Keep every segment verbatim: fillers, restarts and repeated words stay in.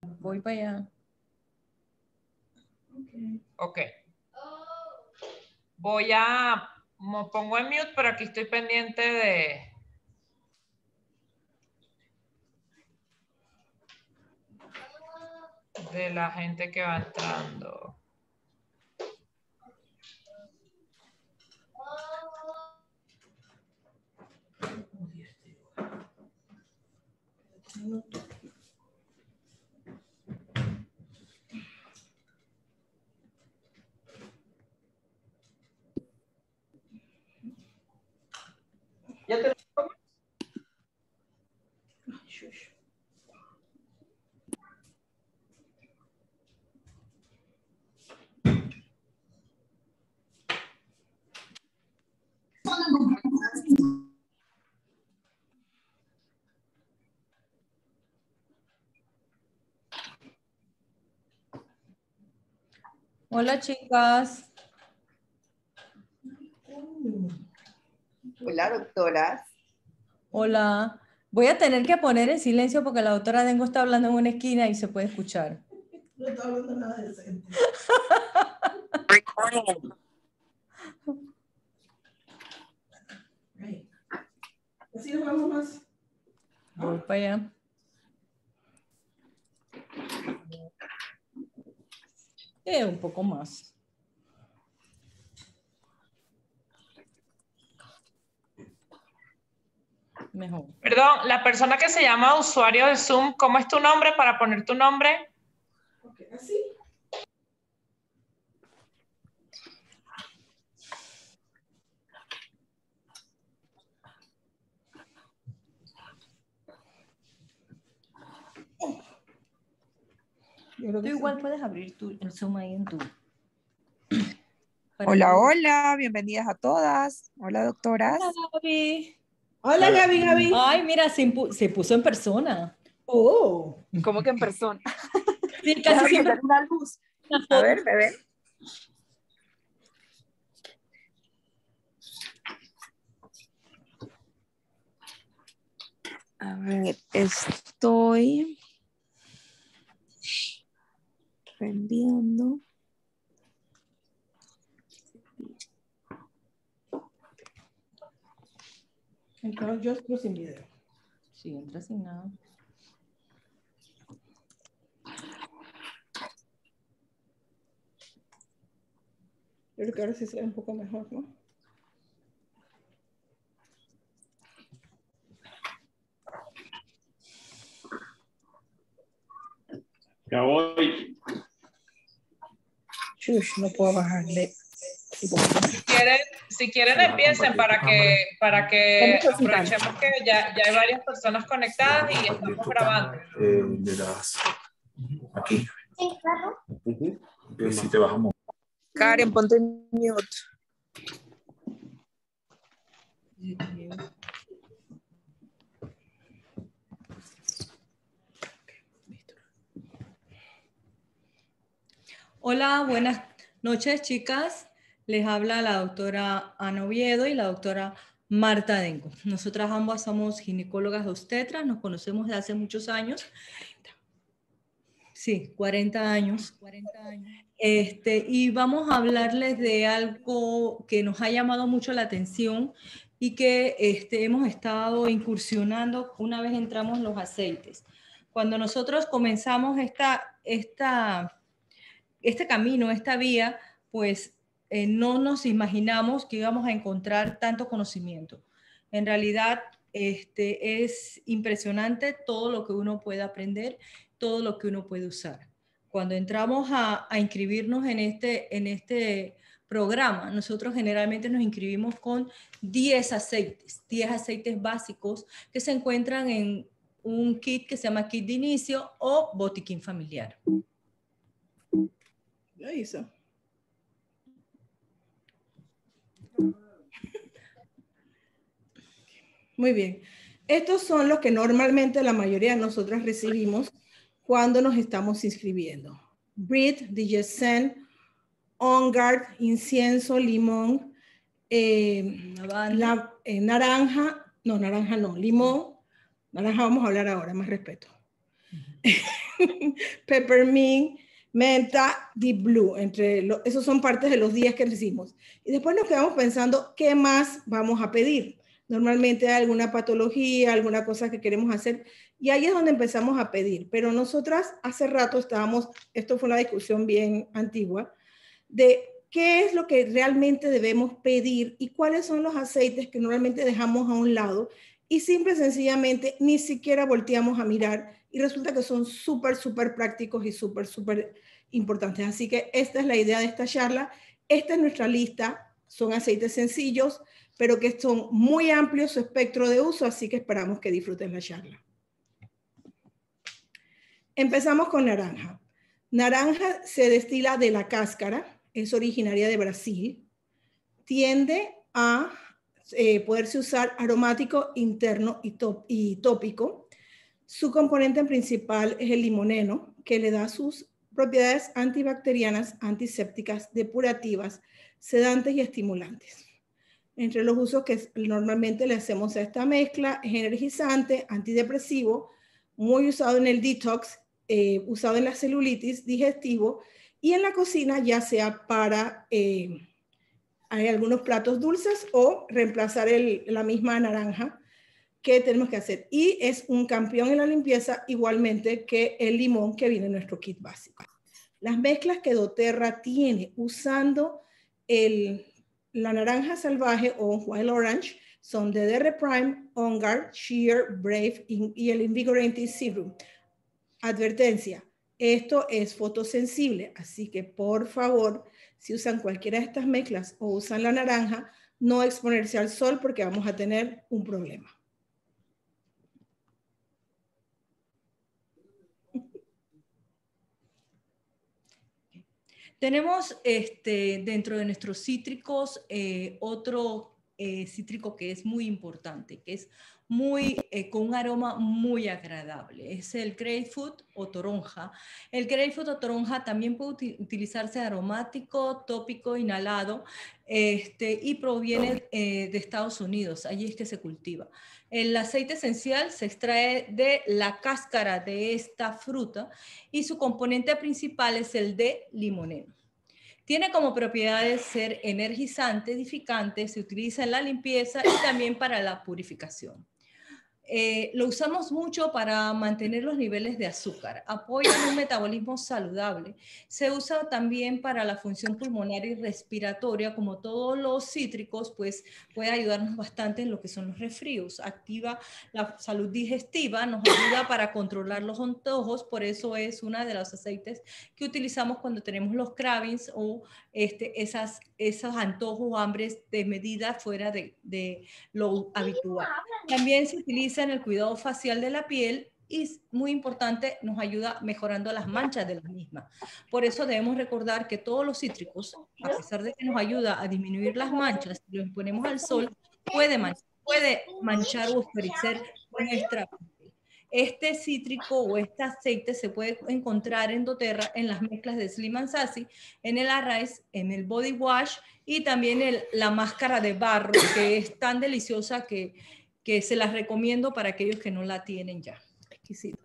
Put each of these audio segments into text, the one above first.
Voy para allá. Ok. Voy a... Me pongo en mute, pero aquí estoy pendiente de... de la gente que va entrando. ¿Ya te... Hola, chicas. Hola, doctoras. Hola. Voy a tener que poner en silencio porque la doctora Dengo está hablando en una esquina y se puede escuchar. No está hablando nada decente. Ahí. Así nos vamos más. Voy para allá. Eh, un poco más. Mejor. Perdón, la persona que se llama usuario de Zoom, ¿cómo es tu nombre para poner tu nombre? Okay, así. Tú igual puedes abrir tu, el Zoom ahí en tu... Para Hola, que- hola, bienvenidas a todas. Hola, doctoras. Hola, Gaby. Hola, Gaby, Gaby. Ay, mira, se, impu- se puso en persona. Oh. ¿Cómo que en persona? Sí, casi Déjame siempre. prender una luz. Una A foto. ver, bebé. A ver, estoy enviando. Entonces yo estoy sin video. Sí, entra sin nada. Yo creo que ahora sí se ve un poco mejor, ¿no? Ya voy. Shush, no puedo bajarle. Si quieren, si quieren empiecen para que, para que aprovechemos que ya, ya hay varias personas conectadas y estamos grabando. Eh, de las... Aquí. Uh-huh. Y si te bajamos. Karen, ponte en mute. Hola, buenas noches, chicas. Les habla la doctora Ana Oviedo y la doctora Marta Dengo. Nosotras ambas somos ginecólogas obstetras, nos conocemos de hace muchos años. Sí, cuarenta años. cuarenta años. Este, y vamos a hablarles de algo que nos ha llamado mucho la atención y que este, hemos estado incursionando una vez entramos en los aceites. Cuando nosotros comenzamos esta, esta, este camino, esta vía, pues eh, no nos imaginamos que íbamos a encontrar tanto conocimiento. En realidad, este, es impresionante todo lo que uno puede aprender, todo lo que uno puede usar. Cuando entramos a, a inscribirnos en este, en este programa, nosotros generalmente nos inscribimos con diez aceites, diez aceites básicos que se encuentran en un kit que se llama kit de inicio o botiquín familiar. Ya hizo. Muy bien. Estos son los que normalmente la mayoría de nosotras recibimos cuando nos estamos inscribiendo. Breathe, Digestion, On Guard, incienso, limón, eh, la, eh, naranja, no, naranja no, limón, naranja vamos a hablar ahora, más respeto. peppermint, menta, deep blue. Entre lo, esos son partes de los días que decimos. Y después nos quedamos pensando qué más vamos a pedir. Normalmente hay alguna patología, alguna cosa que queremos hacer. Y ahí es donde empezamos a pedir. Pero nosotras hace rato estábamos, esto fue una discusión bien antigua, de qué es lo que realmente debemos pedir y cuáles son los aceites que normalmente dejamos a un lado y simple y sencillamente ni siquiera volteamos a mirar y resulta que son súper, súper prácticos y súper, súper importantes. Así que esta es la idea de esta charla. Esta es nuestra lista. Son aceites sencillos, pero que son muy amplios su espectro de uso, así que esperamos que disfruten la charla. Empezamos con naranja. Naranja se destila de la cáscara, es originaria de Brasil. Tiende a eh, poderse usar aromático interno y, top, y tópico. Su componente principal es el limoneno, que le da sus propiedades antibacterianas, antisépticas, depurativas, sedantes y estimulantes. Entre los usos que normalmente le hacemos a esta mezcla es energizante, antidepresivo, muy usado en el detox, eh, usado en la celulitis, digestivo y en la cocina, ya sea para eh, hay algunos platos dulces o reemplazar el, la misma naranja que tenemos que hacer. Y es un campeón en la limpieza igualmente que el limón que viene en nuestro kit básico. Las mezclas que doTERRA tiene usando el, la naranja salvaje o Wild Orange son de D R Prime, On Guard, Sheer, Brave y el Invigorating Serum. Advertencia, esto es fotosensible, así que por favor, si usan cualquiera de estas mezclas o usan la naranja, no exponerse al sol porque vamos a tener un problema. Tenemos este, dentro de nuestros cítricos eh, otro eh, cítrico que es muy importante, que es muy, eh, con un aroma muy agradable. Es el grapefruit o toronja. El grapefruit o toronja también puede uti utilizarse aromático, tópico, inhalado, este, y proviene eh, de Estados Unidos. Allí es que se cultiva. El aceite esencial se extrae de la cáscara de esta fruta y su componente principal es el de limoneno. Tiene como propiedades ser energizante, edificante, se utiliza en la limpieza y también para la purificación. Eh, lo usamos mucho para mantener los niveles de azúcar, apoya un metabolismo saludable, se usa también para la función pulmonar y respiratoria, como todos los cítricos, pues puede ayudarnos bastante en lo que son los resfríos, activa la salud digestiva, nos ayuda para controlar los antojos, por eso es una de los aceites que utilizamos cuando tenemos los cravings o este, esas, esos antojos o hambres desmedidas fuera de, de lo habitual. También se utiliza en el cuidado facial de la piel y, muy importante, nos ayuda mejorando las manchas de la misma. Por eso debemos recordar que todos los cítricos, a pesar de que nos ayuda a disminuir las manchas, si los ponemos al sol, puede manchar, puede manchar o oscurecer nuestra piel. Este cítrico o este aceite se puede encontrar en doTERRA en las mezclas de Slim and Sassy, en el Arise, en el Body Wash y también el, la máscara de barro, que es tan deliciosa que que se las recomiendo para aquellos que no la tienen ya. Exquisito.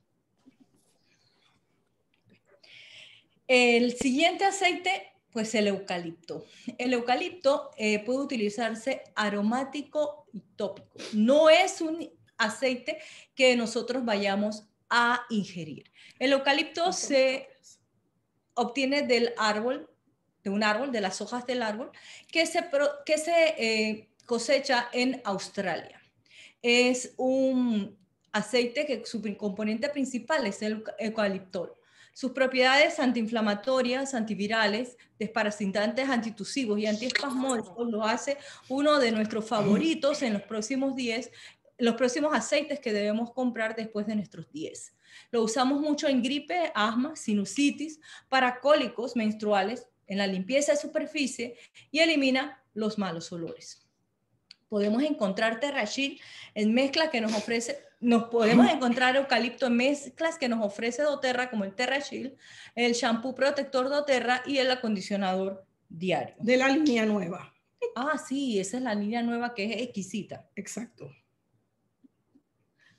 El siguiente aceite, pues el eucalipto. El eucalipto eh, puede utilizarse aromático y tópico. No es un aceite que nosotros vayamos a ingerir. El eucalipto se obtiene del árbol, de un árbol, de las hojas del árbol, que se, que se eh, cosecha en Australia. Es un aceite que su componente principal es el eucaliptol. Sus propiedades antiinflamatorias, antivirales, desparasitantes, antitusivos y antiespasmódicos lo hace uno de nuestros favoritos en los próximos días, los próximos aceites que debemos comprar después de nuestros diez. Lo usamos mucho en gripe, asma, sinusitis, para cólicos menstruales, en la limpieza de superficie y elimina los malos olores. Podemos encontrar terrachil en mezclas que nos ofrece, nos podemos encontrar eucalipto en mezclas que nos ofrece doTERRA, como el terrachil, el shampoo protector doTERRA y el acondicionador diario. De la línea nueva. Ah, sí, esa es la línea nueva que es exquisita. Exacto.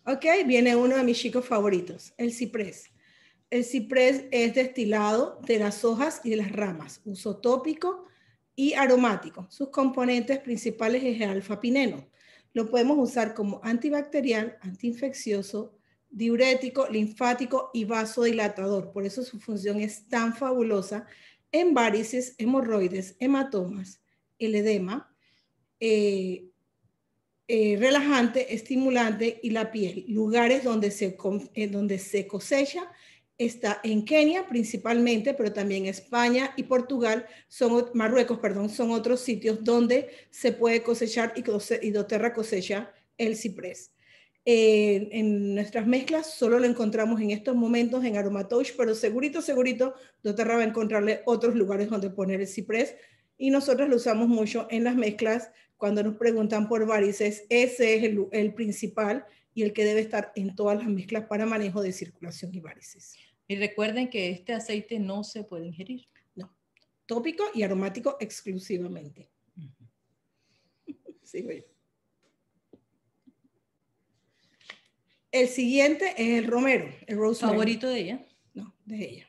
Ok, viene uno de mis chicos favoritos, el ciprés. El ciprés es destilado de las hojas y de las ramas, uso tópico y aromático. Sus componentes principales es el alfa-pineno. Lo podemos usar como antibacterial, antiinfeccioso, diurético, linfático y vasodilatador. Por eso su función es tan fabulosa en varices, hemorroides, hematomas, el edema, eh, eh, relajante, estimulante y la piel. Lugares donde se, eh, donde se cosecha está en Kenia principalmente, pero también España y Portugal, son, Marruecos, perdón, son otros sitios donde se puede cosechar y, cose, y doTERRA cosecha el ciprés. Eh, en nuestras mezclas solo lo encontramos en estos momentos en Aromatouch, pero segurito, segurito, doTERRA va a encontrarle otros lugares donde poner el ciprés y nosotros lo usamos mucho en las mezclas cuando nos preguntan por varices. Ese es el, el principal y el que debe estar en todas las mezclas para manejo de circulación y varices. Y recuerden que este aceite no se puede ingerir. No, tópico y aromático exclusivamente. Uh-huh. Sí, bueno. El siguiente es el romero, el rosemary. ¿Favorito de ella? No, de ella.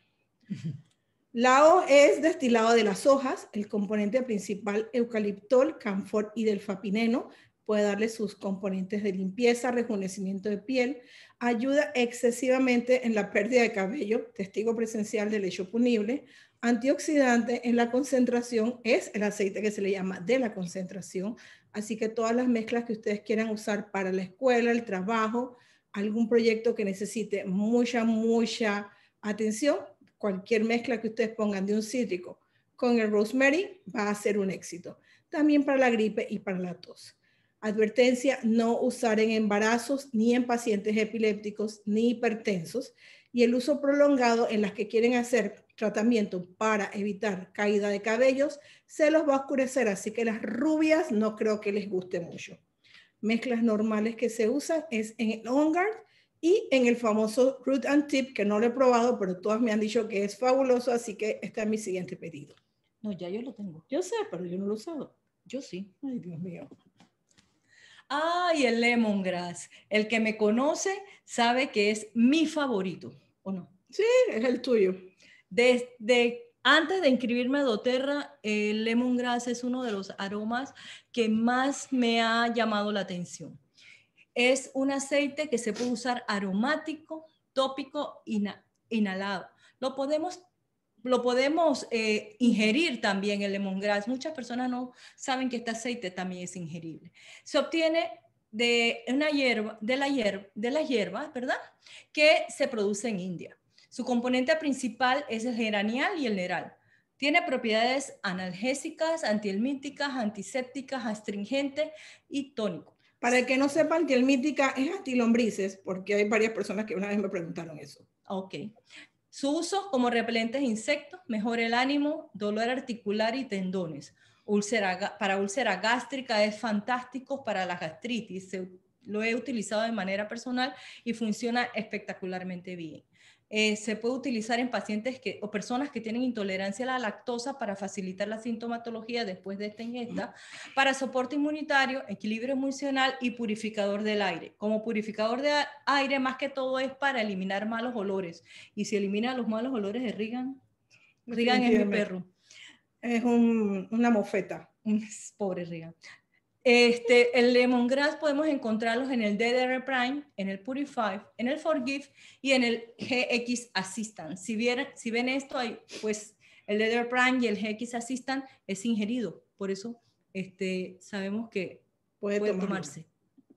La O es destilado de las hojas, el componente principal eucaliptol, camfor y delfapineno. Puede darle sus componentes de limpieza, rejuvenecimiento de piel, ayuda excesivamente en la pérdida de cabello, testigo presencial del hecho punible, antioxidante en la concentración, es el aceite que se le llama de la concentración, así que todas las mezclas que ustedes quieran usar para la escuela, el trabajo, algún proyecto que necesite mucha, mucha atención, cualquier mezcla que ustedes pongan de un cítrico con el rosemary va a ser un éxito. También para la gripe y para la tos. Advertencia, no usar en embarazos, ni en pacientes epilépticos, ni hipertensos. Y el uso prolongado en las que quieren hacer tratamiento para evitar caída de cabellos, se los va a oscurecer. Así que las rubias no creo que les guste mucho. Mezclas normales que se usan es en el On Guard y en el famoso Root and Tip, que no lo he probado, pero todas me han dicho que es fabuloso, así que este es mi siguiente pedido. No, ya yo lo tengo. Yo sé, pero yo no lo he usado. Yo sí. Ay, Dios mío. Ay, el lemongrass. El que me conoce sabe que es mi favorito, ¿o no? Sí, es el tuyo. Desde antes de inscribirme a doTERRA, el lemongrass es uno de los aromas que más me ha llamado la atención. Es un aceite que se puede usar aromático, tópico, ina, inhalado. Lo podemos, lo podemos eh, ingerir también el lemongrass. Muchas personas no saben que este aceite también es ingerible. Se obtiene de una hierba, de la hierba, de la hierba, ¿verdad? Que se produce en India. Su componente principal es el geranial y el neral. Tiene propiedades analgésicas, antihelmínticas, antisépticas, astringentes y tónico. Para el que no sepa, antihelmíntica es antilombrices, porque hay varias personas que una vez me preguntaron eso. Ok. Su uso como repelentes de insectos, mejora el ánimo, dolor articular y tendones. Úlcera, para úlcera gástrica es fantástico para la gastritis. Se, lo he utilizado de manera personal y funciona espectacularmente bien. Eh, se puede utilizar en pacientes que, o personas que tienen intolerancia a la lactosa para facilitar la sintomatología después de esta ingesta, para soporte inmunitario, equilibrio emocional y purificador del aire. Como purificador de aire, más que todo es para eliminar malos olores. Y si elimina los malos olores de Regan, Regan es mi perro. Es un, una mofeta. Pobre Regan. Este, el lemongrass podemos encontrarlos en el D D R Prime, en el Purify, en el Forgive y en el G X Assistant. Si, vieran, si ven esto, hay, pues el D D R Prime y el G X Assistant es ingerido. Por eso este, sabemos que puede, puede tomarse.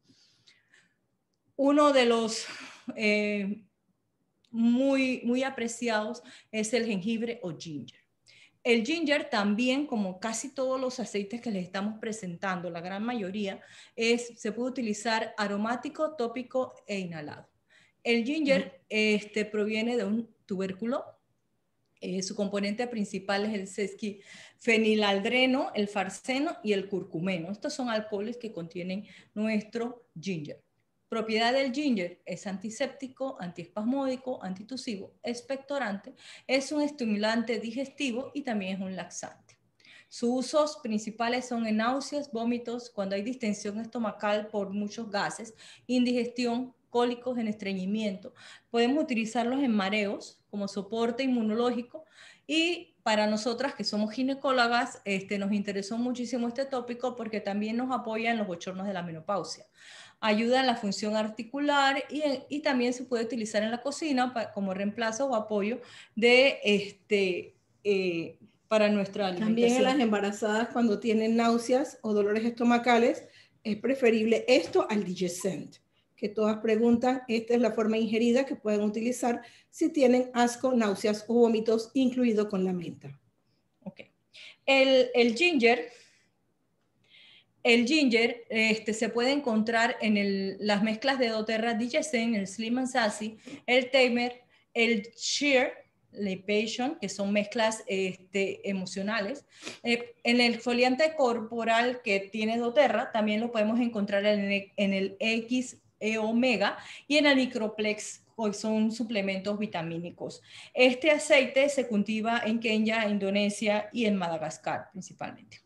Uno de los eh, muy, muy apreciados es el jengibre o ginger. El ginger también, como casi todos los aceites que les estamos presentando, la gran mayoría, es, se puede utilizar aromático, tópico e inhalado. El ginger este, proviene de un tubérculo. Eh, su componente principal es el sesquifenilaldreno, el farceno y el curcumeno. Estos son alcoholes que contienen nuestro ginger. Propiedad del ginger es antiséptico, antiespasmódico, antitusivo, expectorante, es un estimulante digestivo y también es un laxante. Sus usos principales son en náuseas, vómitos, cuando hay distensión estomacal por muchos gases, indigestión, cólicos, en estreñimiento. Podemos utilizarlos en mareos como soporte inmunológico, y para nosotras que somos ginecólogas, este, nos interesó muchísimo este tópico porque también nos apoya en los bochornos de la menopausia. Ayuda en la función articular y, y también se puede utilizar en la cocina para, como reemplazo o apoyo de este, eh, para nuestra alimentación. También en las embarazadas cuando tienen náuseas o dolores estomacales es preferible esto al Digescent, que todas preguntan. Esta es la forma ingerida que pueden utilizar si tienen asco, náuseas o vómitos, incluido con la menta. Okay. El, el ginger, el ginger este, se puede encontrar en el, las mezclas de doTERRA, Digescent, el Slim and Sassy, el Tamer, el Sheer, Lipation, que son mezclas este, emocionales. Eh, en el exfoliante corporal que tiene doTERRA también lo podemos encontrar en el, en el X E Omega y en el Microplex, que son suplementos vitamínicos. Este aceite se cultiva en Kenia, Indonesia y en Madagascar principalmente.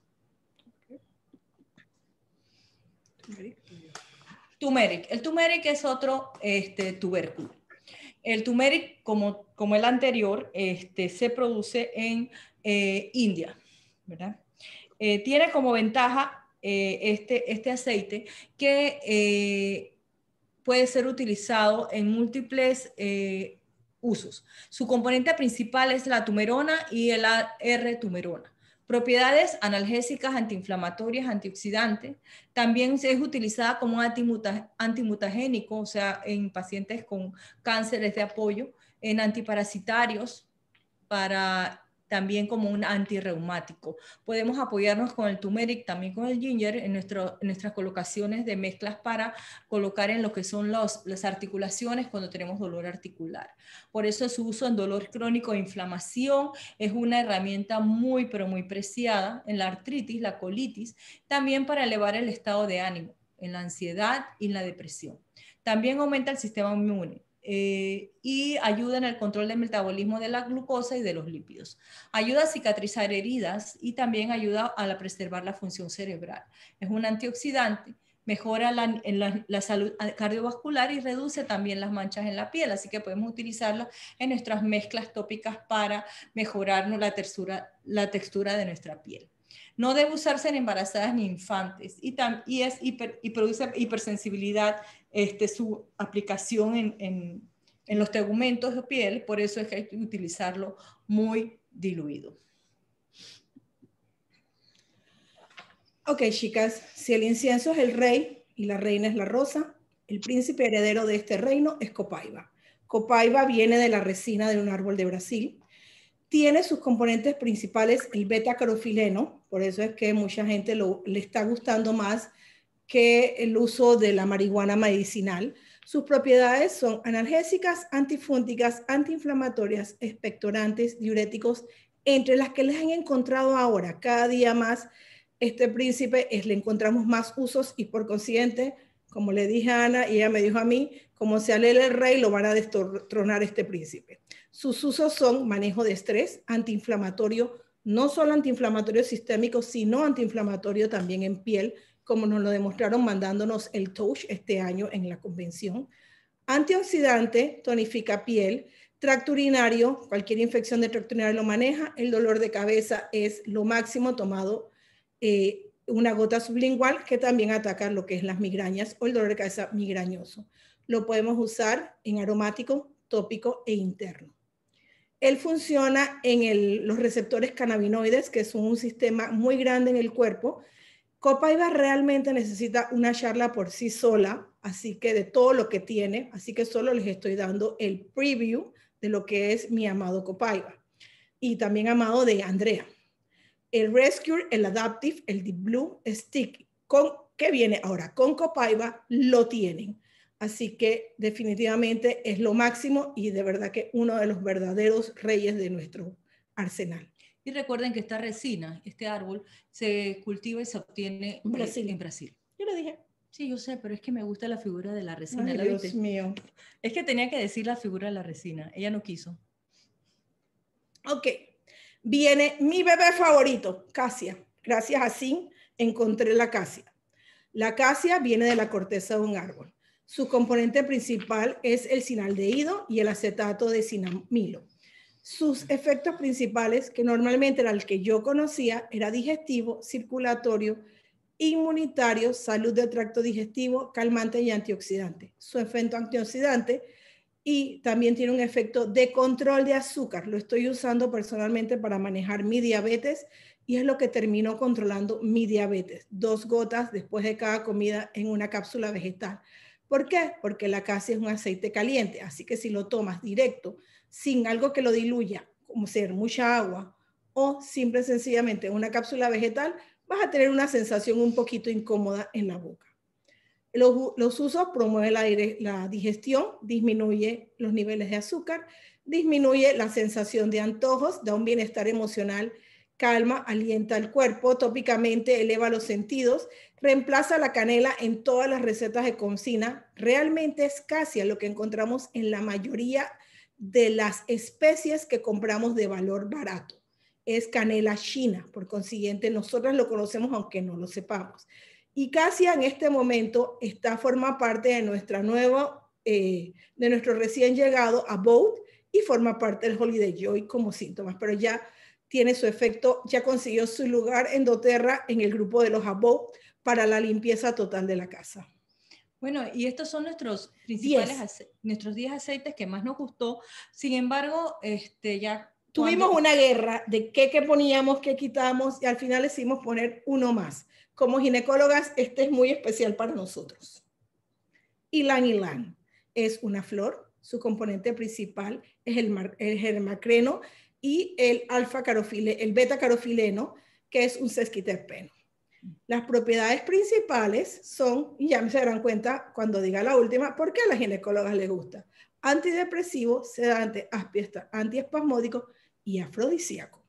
Turmeric. El turmeric es otro este, tubérculo. El turmeric, como, como el anterior, este, se produce en eh, India, ¿verdad? Eh, tiene como ventaja eh, este, este aceite que eh, puede ser utilizado en múltiples eh, usos. Su componente principal es la tumerona y el R-tumerona. Propiedades analgésicas, antiinflamatorias, antioxidantes. También es utilizada como un antimuta, antimutagénico, o sea, en pacientes con cánceres de apoyo, en antiparasitarios, para también como un antirreumático. Podemos apoyarnos con el turmeric, también con el ginger, en, nuestro, en nuestras colocaciones de mezclas para colocar en lo que son los, las articulaciones cuando tenemos dolor articular. Por eso su uso en dolor crónico e inflamación es una herramienta muy, pero muy preciada en la artritis, la colitis, también para elevar el estado de ánimo, en la ansiedad y en la depresión. También aumenta el sistema inmune. Eh, y ayuda en el control del metabolismo de la glucosa y de los lípidos. Ayuda a cicatrizar heridas y también ayuda a la preservar la función cerebral. Es un antioxidante, mejora la, en la, la salud cardiovascular y reduce también las manchas en la piel, así que podemos utilizarlo en nuestras mezclas tópicas para mejorar la textura, la textura de nuestra piel. No debe usarse en embarazadas ni infantes y, tam, y, es hiper, y produce hipersensibilidad este, su aplicación en, en, en los tegumentos de piel, por eso es que hay que utilizarlo muy diluido. Ok, chicas, si el incienso es el rey y la reina es la rosa, el príncipe heredero de este reino es Copaiba. Copaiba viene de la resina de un árbol de Brasil. Tiene sus componentes principales el beta-carofileno, por eso es que mucha gente lo, le está gustando más que el uso de la marihuana medicinal. Sus propiedades son analgésicas, antifúngicas, antiinflamatorias, expectorantes, diuréticos, entre las que les han encontrado ahora cada día más. Este príncipe es, le encontramos más usos y por consiguiente, como le dije a Ana y ella me dijo a mí, como se alele el rey, lo van a destronar este príncipe. Sus usos son manejo de estrés, antiinflamatorio, no solo antiinflamatorio sistémico, sino antiinflamatorio también en piel, como nos lo demostraron mandándonos el touch este año en la convención. Antioxidante, tonifica piel. Tracto urinario, cualquier infección de tracto urinario lo maneja. El dolor de cabeza es lo máximo tomado eh, una gota sublingual que también ataca lo que es las migrañas o el dolor de cabeza migrañoso. Lo podemos usar en aromático, tópico e interno. Él funciona en el, los receptores cannabinoides, que son un sistema muy grande en el cuerpo. Copaiba realmente necesita una charla por sí sola, así que de todo lo que tiene, así que solo les estoy dando el preview de lo que es mi amado Copaiba y también amado de Andrea. El Rescue, el Adaptive, el Deep Blue Stick, con, ¿qué viene ahora? Con Copaiba lo tienen. Así que definitivamente es lo máximo y de verdad que uno de los verdaderos reyes de nuestro arsenal. Y recuerden que esta resina, este árbol, se cultiva y se obtiene en Brasil. En Brasil. Yo lo dije. Sí, yo sé, pero es que me gusta la figura de la resina. Ay, ¿La Dios viste? mío. Es que tenía que decir la figura de la resina. Ella no quiso. Ok. Viene mi bebé favorito, casia. Gracias a Sin encontré la casia. La casia viene de la corteza de un árbol. Su componente principal es el cinaldehído y el acetato de cinamilo. Sus efectos principales, que normalmente era el que yo conocía, era digestivo, circulatorio, inmunitario, salud del tracto digestivo, calmante y antioxidante. Su efecto antioxidante y también tiene un efecto de control de azúcar. Lo estoy usando personalmente para manejar mi diabetes y es lo que terminó controlando mi diabetes. Dos gotas después de cada comida en una cápsula vegetal. ¿Por qué? Porque la acacia es un aceite caliente, así que si lo tomas directo, sin algo que lo diluya, como ser mucha agua, o simple y sencillamente una cápsula vegetal, vas a tener una sensación un poquito incómoda en la boca. Los, los usos promueven la, la digestión, disminuye los niveles de azúcar, disminuye la sensación de antojos, da un bienestar emocional, calma, alienta el cuerpo, tópicamente eleva los sentidos, reemplaza la canela en todas las recetas de cocina. Realmente es casi lo que encontramos en la mayoría de las especies que compramos de valor barato. Es canela china, por consiguiente nosotros lo conocemos aunque no lo sepamos. Y Cassia en este momento está, forma parte de nuestra nueva, eh, de nuestro recién llegado Abode y forma parte del Holiday Joy como síntomas, pero ya tiene su efecto, ya consiguió su lugar en doTERRA en el grupo de los Abode para la limpieza total de la casa. Bueno, y estos son nuestros principales, diez. nuestros diez aceites que más nos gustó. Sin embargo, este, ya... Tuvimos cuando... una guerra de qué, qué poníamos, qué quitamos, y al final decidimos poner uno más. Como ginecólogas, este es muy especial para nosotros. Ylang Ylang es una flor, su componente principal es el, el germacreno y el alfa-carofile, el beta-carofileno, que es un sesquiterpeno. Las propiedades principales son, y ya se darán cuenta cuando diga la última, por qué a las ginecólogas les gusta: antidepresivo, sedante, antiespasmódico y afrodisíaco.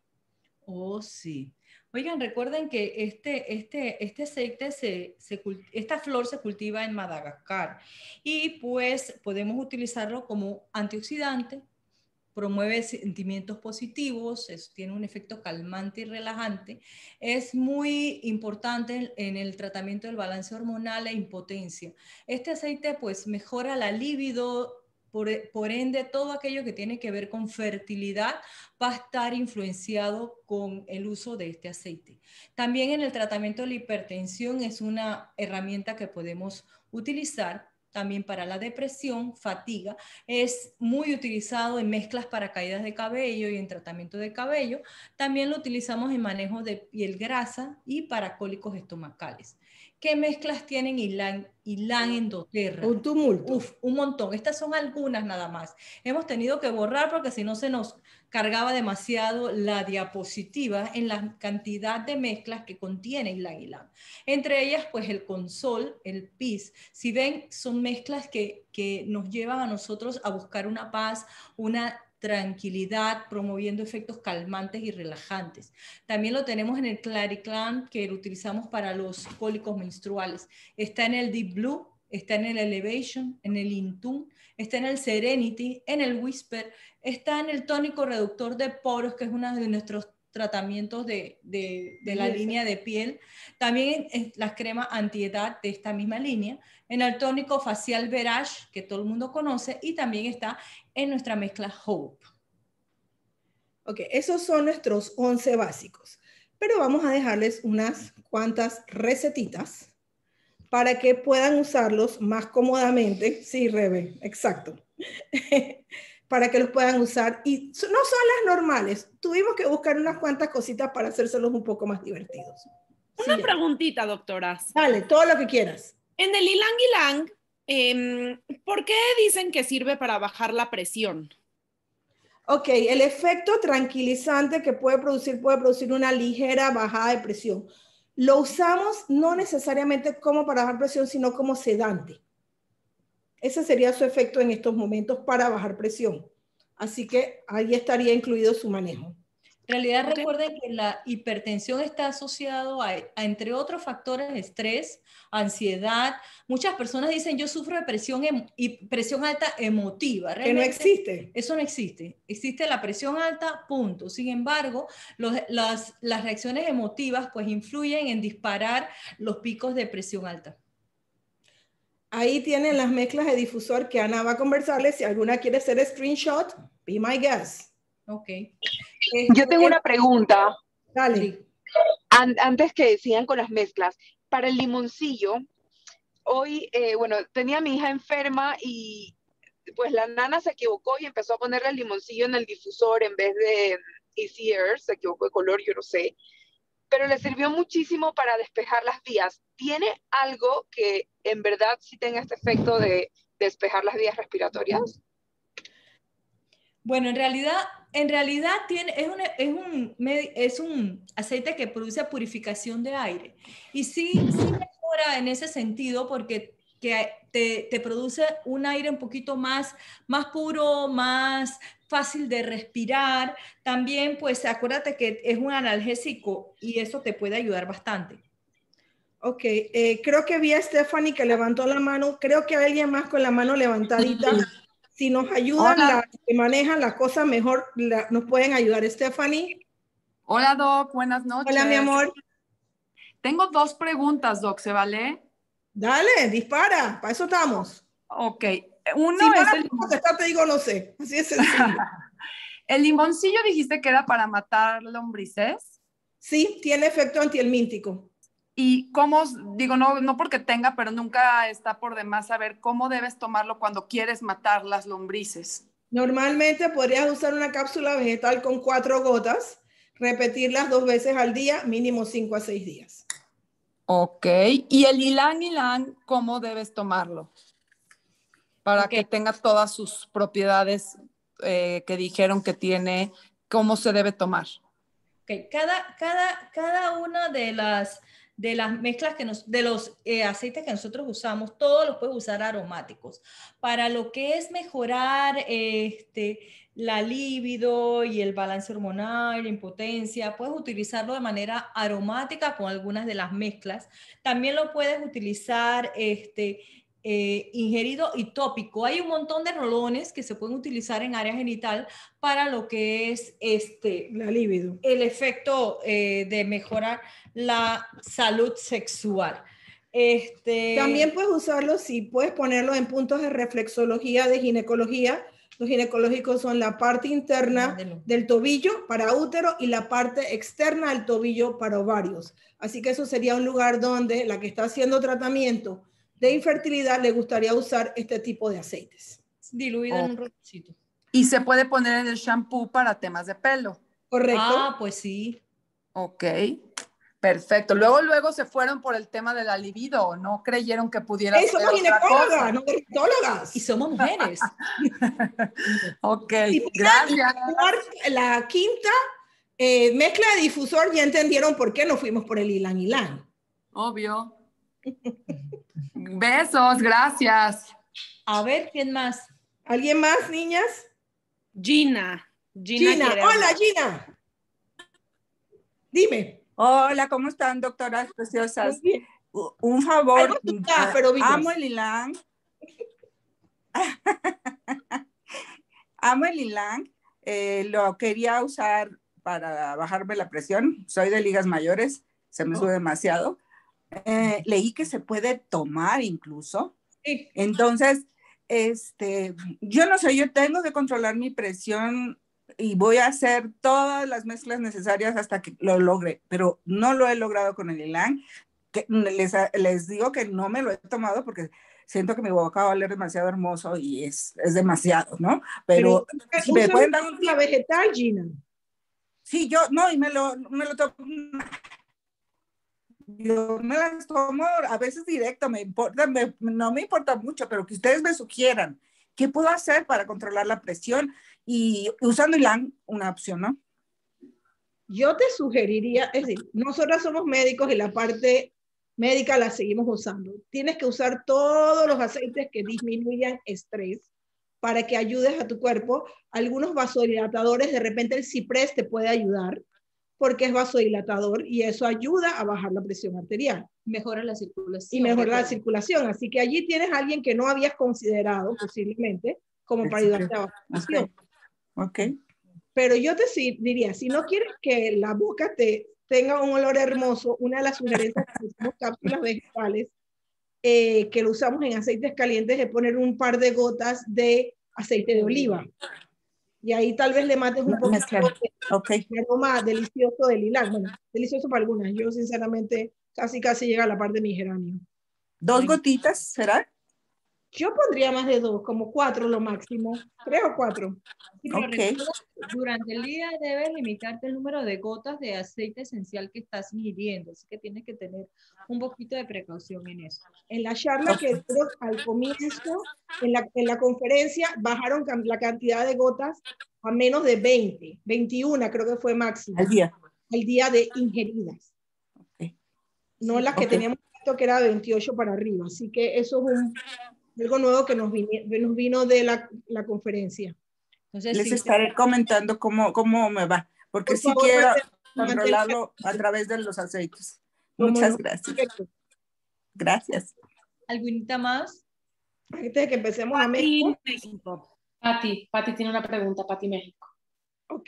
Oh, sí. Oigan, recuerden que este, este, este aceite, se, se, esta flor se cultiva en Madagascar y pues podemos utilizarlo como antioxidante, promueve sentimientos positivos, es, tiene un efecto calmante y relajante. Es muy importante en el tratamiento del balance hormonal e impotencia. Este aceite pues mejora la libido, por, por ende todo aquello que tiene que ver con fertilidad va a estar influenciado con el uso de este aceite. También en el tratamiento de la hipertensión es una herramienta que podemos utilizar. También para la depresión, fatiga, es muy utilizado en mezclas para caídas de cabello y en tratamiento de cabello. También lo utilizamos en manejo de piel grasa y para cólicos estomacales. ¿Qué mezclas tienen Ylang Ylang en doTERRA? Un tumulto. Uf, un montón. Estas son algunas nada más. Hemos tenido que borrar porque si no se nos cargaba demasiado la diapositiva en la cantidad de mezclas que contiene Ylang Ylang. Entre ellas, pues el Consol, el Peace. Si ven, son mezclas que, que nos llevan a nosotros a buscar una paz, una tranquilidad, promoviendo efectos calmantes y relajantes. También lo tenemos en el Clariclan, que lo utilizamos para los cólicos menstruales. Está en el Deep Blue, está en el Elevation, en el Intune, está en el Serenity, en el Whisper, está en el tónico reductor de poros, que es uno de nuestros tratamientos de, de, de la línea de piel. También en las cremas antiedad de esta misma línea, en el tónico facial Verage, que todo el mundo conoce, y también está en nuestra mezcla Hope. Ok, esos son nuestros once básicos, pero vamos a dejarles unas cuantas recetitas para que puedan usarlos más cómodamente. Sí, Rebe, exacto. Para que los puedan usar. Y no son las normales. Tuvimos que buscar unas cuantas cositas para hacérselos un poco más divertidos. Una sí, preguntita, doctoras. Dale, todo lo que quieras. En el Ylang Ylang, eh, ¿por qué dicen que sirve para bajar la presión? Ok, el efecto tranquilizante que puede producir, puede producir una ligera bajada de presión. Lo usamos no necesariamente como para bajar presión, sino como sedante. Ese sería su efecto en estos momentos para bajar presión. Así que ahí estaría incluido su manejo. En realidad, okay, recuerden que la hipertensión está asociado a, a, entre otros factores, estrés, ansiedad. Muchas personas dicen, yo sufro de presión, em, y presión alta emotiva. Realmente, que no existe. Eso no existe. Existe la presión alta, punto. Sin embargo, los, las, las reacciones emotivas pues influyen en disparar los picos de presión alta. Ahí tienen las mezclas de difusor que Ana va a conversarles. Si alguna quiere hacer screenshot, be my guest. Ok. Yo tengo una pregunta. Dale. An- antes que sigan con las mezclas. Para el limoncillo, hoy, eh, bueno, tenía a mi hija enferma y pues la nana se equivocó y empezó a ponerle el limoncillo en el difusor en vez de Easy Air, se equivocó de color, yo no sé. Pero le sirvió muchísimo para despejar las vías. ¿Tiene algo que en verdad sí tenga este efecto de despejar las vías respiratorias? Bueno, en realidad, en realidad tiene, es, una, es, un, es un aceite que produce purificación de aire. Y sí, sí mejora en ese sentido porque que te, te produce un aire un poquito más, más puro, más fácil de respirar. También, pues, acuérdate que es un analgésico y eso te puede ayudar bastante. Ok, eh, creo que vi a Stephanie que levantó la mano. Creo que hay alguien más con la mano levantadita. Si nos ayudan, las que manejan las cosas mejor, la, nos pueden ayudar. Stephanie. Hola, Doc. Buenas noches. Hola, mi amor. Tengo dos preguntas, Doc. ¿Se vale? Dale, dispara. Para eso estamos. Ok. Uno si no es la el... contestar, te digo no sé. Así es sencillo. ¿El limoncillo dijiste que era para matar lombrices? Sí, tiene efecto antihelmíntico. ¿Y cómo, digo, no, no porque tenga, pero nunca está por demás saber cómo debes tomarlo cuando quieres matar las lombrices? Normalmente podrías usar una cápsula vegetal con cuatro gotas, repetirlas dos veces al día, mínimo cinco a seis días. Ok. ¿Y el ylang ylang, cómo debes tomarlo? Para okay. que tenga todas sus propiedades eh, que dijeron que tiene, ¿cómo se debe tomar? Okay. Cada, cada, cada una de las... de las mezclas que nos, de los eh, aceites que nosotros usamos, todos los puedes usar aromáticos. Para lo que es mejorar este, la libido y el balance hormonal, la impotencia, puedes utilizarlo de manera aromática con algunas de las mezclas. También lo puedes utilizar este, eh, ingerido y tópico. Hay un montón de rolones que se pueden utilizar en área genital para lo que es este, la libido. El efecto eh, de mejorar la salud sexual. Este... También puedes usarlo si puedes ponerlo en puntos de reflexología, de ginecología. Los ginecológicos son la parte interna del tobillo para útero y la parte externa del tobillo para ovarios. Así que eso sería un lugar donde la que está haciendo tratamiento de infertilidad le gustaría usar este tipo de aceites. Diluido oh. en un rocito. Y se puede poner en el shampoo para temas de pelo. Correcto. Ah, pues sí. Ok, perfecto. Luego, luego se fueron por el tema de la libido, ¿no? Creyeron que pudiera hey, ser somos otra ginecólogas, cosa. no dermatólogas. Y somos mujeres. Ok, y gracias. La, la quinta eh, mezcla de difusor, ya entendieron por qué nos fuimos por el ylang ylang. Obvio. Besos, gracias. A ver, ¿quién más? ¿Alguien más, niñas? Gina. Gina, Gina. Hola, hablar. Gina. Dime. Hola, ¿cómo están, doctoras preciosas? Un favor. Ay, no está, pero amo el ylang. Amo el ylang. Eh, lo quería usar para bajarme la presión. Soy de ligas mayores, se me oh. sube demasiado. Eh, leí que se puede tomar incluso. Sí. Entonces, este, yo no sé, yo tengo que controlar mi presión y voy a hacer todas las mezclas necesarias hasta que lo logre, pero no lo he logrado con el ylang. Que les, les digo que no me lo he tomado porque siento que mi boca va a oler demasiado hermoso y es, es demasiado, ¿no? Pero, pero si me pueden dar un la vegetal, Gina. Sí, yo, no, y me lo, me lo tomo. Yo me las tomo a veces directo, me importa, me, no me importa mucho, pero que ustedes me sugieran qué puedo hacer para controlar la presión y usando ylang, una opción, ¿no? Yo te sugeriría, es decir, nosotros somos médicos y la parte médica la seguimos usando. Tienes que usar todos los aceites que disminuyan estrés para que ayudes a tu cuerpo. Algunos vasodilatadores, de repente el ciprés te puede ayudar porque es vasodilatador y eso ayuda a bajar la presión arterial. Mejora la circulación. Y mejora la circulación. Así que allí tienes a alguien que no habías considerado posiblemente como para ayudarte a bajar la presión. Ok. Pero yo te diría, si no quieres que la boca te tenga un olor hermoso, una de las sugerencias que usamos cápsulas vegetales eh, que lo usamos en aceites calientes, es poner un par de gotas de aceite de oliva. Y ahí tal vez le mates un poco okay. de aroma delicioso del ylang. Bueno, delicioso para algunas. Yo sinceramente casi casi llega a la parte de mi geranio. ¿Dos gotitas será? Yo pondría más de dos, como cuatro lo máximo. Tres o cuatro. Sí, pero Okay. recuerda, durante el día debes limitarte el número de gotas de aceite esencial que estás ingiriendo, así que tienes que tener un poquito de precaución en eso. En la charla que dio al comienzo, en la, en la conferencia, bajaron la cantidad de gotas a menos de veinte, veintiuno creo que fue máximo. Al día. Al día de ingeridas. Okay. No las que okay. teníamos visto que era de veintiocho para arriba. Así que eso es un, algo nuevo que nos vino, nos vino de la, la conferencia. Entonces, les sí, estaré te... comentando cómo, cómo me va, porque sí favor, quiero mantén, controlarlo mantén. a través de los aceites. Muchas no? gracias. Perfecto. Gracias. ¿Alguna más? Antes de que empecemos a México. México. Pati, Pati tiene una pregunta, Pati México. Ok.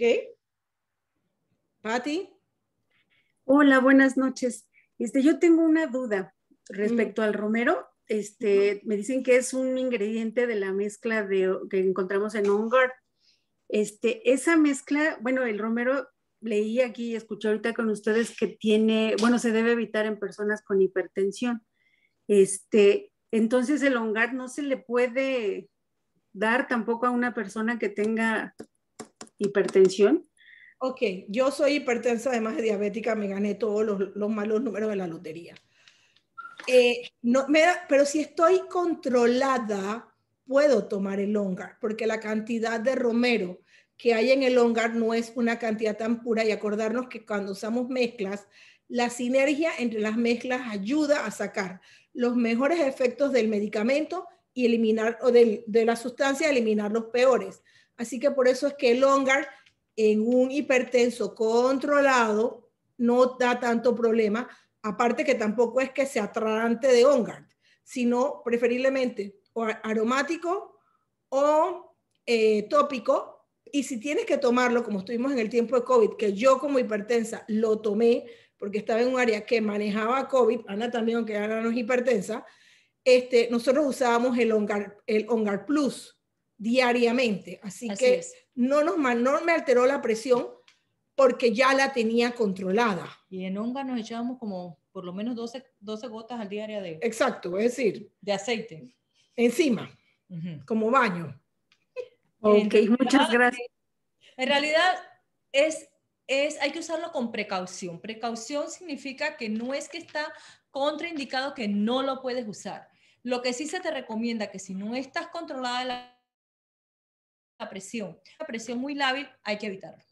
Pati. Hola, buenas noches. Este, yo tengo una duda respecto mm. al romero. Este, me dicen que es un ingrediente de la mezcla de, que encontramos en On Guard. Este, esa mezcla, bueno, el romero, leí aquí y escuché ahorita con ustedes que tiene, bueno, se debe evitar en personas con hipertensión. Este, entonces el On Guard no se le puede dar tampoco a una persona que tenga hipertensión. Ok, yo soy hipertensa, además de diabética, me gané todos los, los malos números de la lotería. Eh, no, me da, pero si estoy controlada, puedo tomar el On Guard, porque la cantidad de romero que hay en el On Guard no es una cantidad tan pura, y acordarnos que cuando usamos mezclas, la sinergia entre las mezclas ayuda a sacar los mejores efectos del medicamento y eliminar, o de, de la sustancia, eliminar los peores. Así que por eso es que el On Guard en un hipertenso controlado no da tanto problema, aparte que tampoco es que sea tratante de On Guard, sino preferiblemente o aromático o eh, tópico. Y si tienes que tomarlo, como estuvimos en el tiempo de COVID, que yo como hipertensa lo tomé porque estaba en un área que manejaba COVID, Ana también, aunque Ana no es hipertensa, este, nosotros usábamos el On Guard, el On Guard Plus diariamente. Así, Así que es. no, nos, no me alteró la presión porque ya la tenía controlada. Y en On Guard nos echábamos como por lo menos doce, doce gotas al diario de... Exacto, es decir... De aceite. Encima, uh-huh. como baño. Ok, muchas gracias. En realidad, es, es, hay que usarlo con precaución. Precaución significa que no es que está contraindicado que no lo puedes usar. Lo que sí se te recomienda que si no estás controlada la, la presión, la presión muy lábil, hay que evitarlo.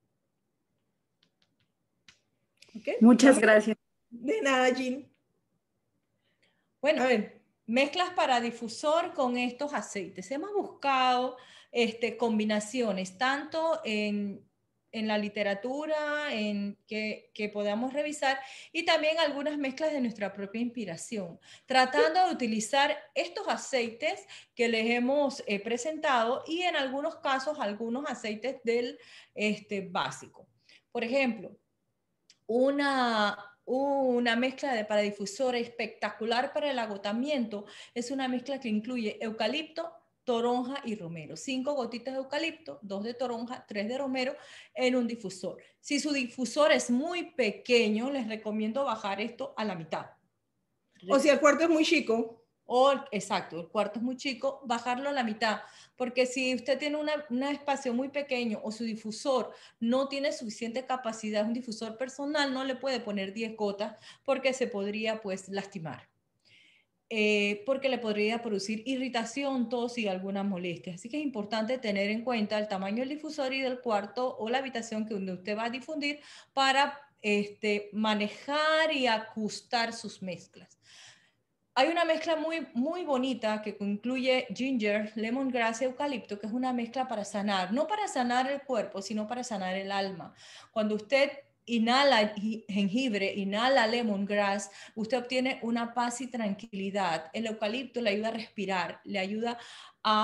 Okay. Muchas gracias. De nada, Jean. Bueno, a ver, mezclas para difusor con estos aceites. Hemos buscado este, combinaciones, tanto en, en la literatura en que, que podamos revisar, y también algunas mezclas de nuestra propia inspiración, tratando de utilizar estos aceites que les hemos eh, presentado, y en algunos casos algunos aceites del este, básico. Por ejemplo, una... Una mezcla de, para difusor espectacular para el agotamiento es una mezcla que incluye eucalipto, toronja y romero. Cinco gotitas de eucalipto, dos de toronja, tres de romero en un difusor. Si su difusor es muy pequeño, les recomiendo bajar esto a la mitad. O si el cuarto es muy chico. O, exacto, el cuarto es muy chico, bajarlo a la mitad. Porque si usted tiene una, un espacio muy pequeño o su difusor no tiene suficiente capacidad, un difusor personal, no le puede poner diez gotas porque se podría pues lastimar. Eh, porque le podría producir irritación, tos y alguna molestia. Así que es importante tener en cuenta el tamaño del difusor y del cuarto o la habitación que donde usted va a difundir para este, manejar y ajustar sus mezclas. Hay una mezcla muy, muy bonita que incluye ginger, lemongrass y eucalipto, que es una mezcla para sanar, no para sanar el cuerpo, sino para sanar el alma. Cuando usted inhala jengibre, inhala lemongrass, usted obtiene una paz y tranquilidad. El eucalipto le ayuda a respirar, le ayuda a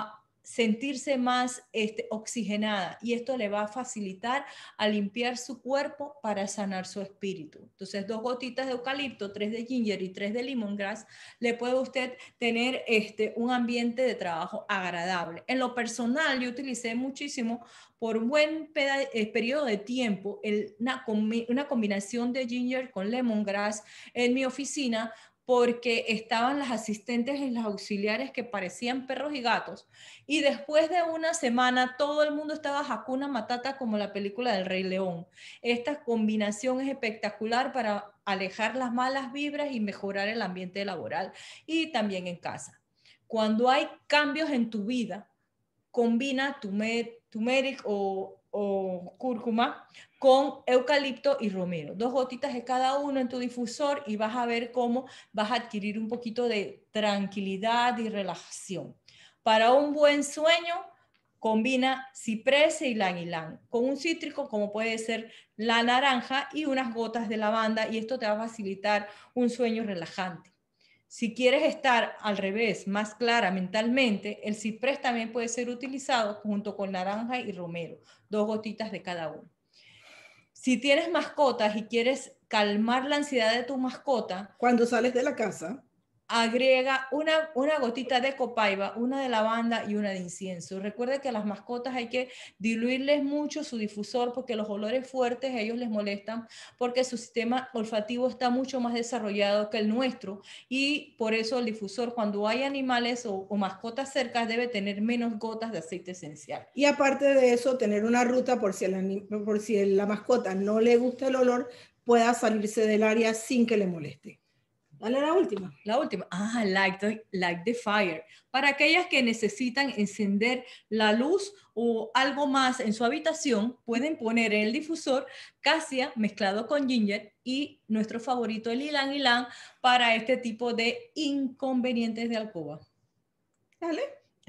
sentirse más este, oxigenada, y esto le va a facilitar a limpiar su cuerpo para sanar su espíritu. Entonces, dos gotitas de eucalipto, tres de ginger y tres de lemongrass, le puede usted tener este, un ambiente de trabajo agradable. En lo personal, yo utilicé muchísimo por un buen eh, periodo de tiempo el, una, combi una combinación de ginger con lemongrass en mi oficina, porque estaban las asistentes y las auxiliares que parecían perros y gatos, y después de una semana todo el mundo estaba Hakuna Matata como la película del Rey León. Esta combinación es espectacular para alejar las malas vibras y mejorar el ambiente laboral y también en casa. Cuando hay cambios en tu vida, combina turmeric o, o cúrcuma con eucalipto y romero. Dos gotitas de cada uno en tu difusor y vas a ver cómo vas a adquirir un poquito de tranquilidad y relajación. Para un buen sueño, combina ciprés y ylang ylang con un cítrico como puede ser la naranja y unas gotas de lavanda, y esto te va a facilitar un sueño relajante. Si quieres estar al revés, más clara mentalmente, el ciprés también puede ser utilizado junto con naranja y romero, dos gotitas de cada uno. Si tienes mascotas y quieres calmar la ansiedad de tu mascota, cuando sales de la casa, agrega una, una gotita de copaiba, una de lavanda y una de incienso. Recuerde que a las mascotas hay que diluirles mucho su difusor porque los olores fuertes a ellos les molestan, porque su sistema olfativo está mucho más desarrollado que el nuestro, y por eso el difusor, cuando hay animales o, o mascotas cerca, debe tener menos gotas de aceite esencial. Y aparte de eso, tener una ruta por si, el, por si la mascota no le gusta el olor, pueda salirse del área sin que le moleste. Dale la última. La última. Ah, light the, light the fire. Para aquellas que necesitan encender la luz o algo más en su habitación, pueden poner en el difusor casia mezclado con ginger y nuestro favorito, el ylang ylang, para este tipo de inconvenientes de alcoba. Dale.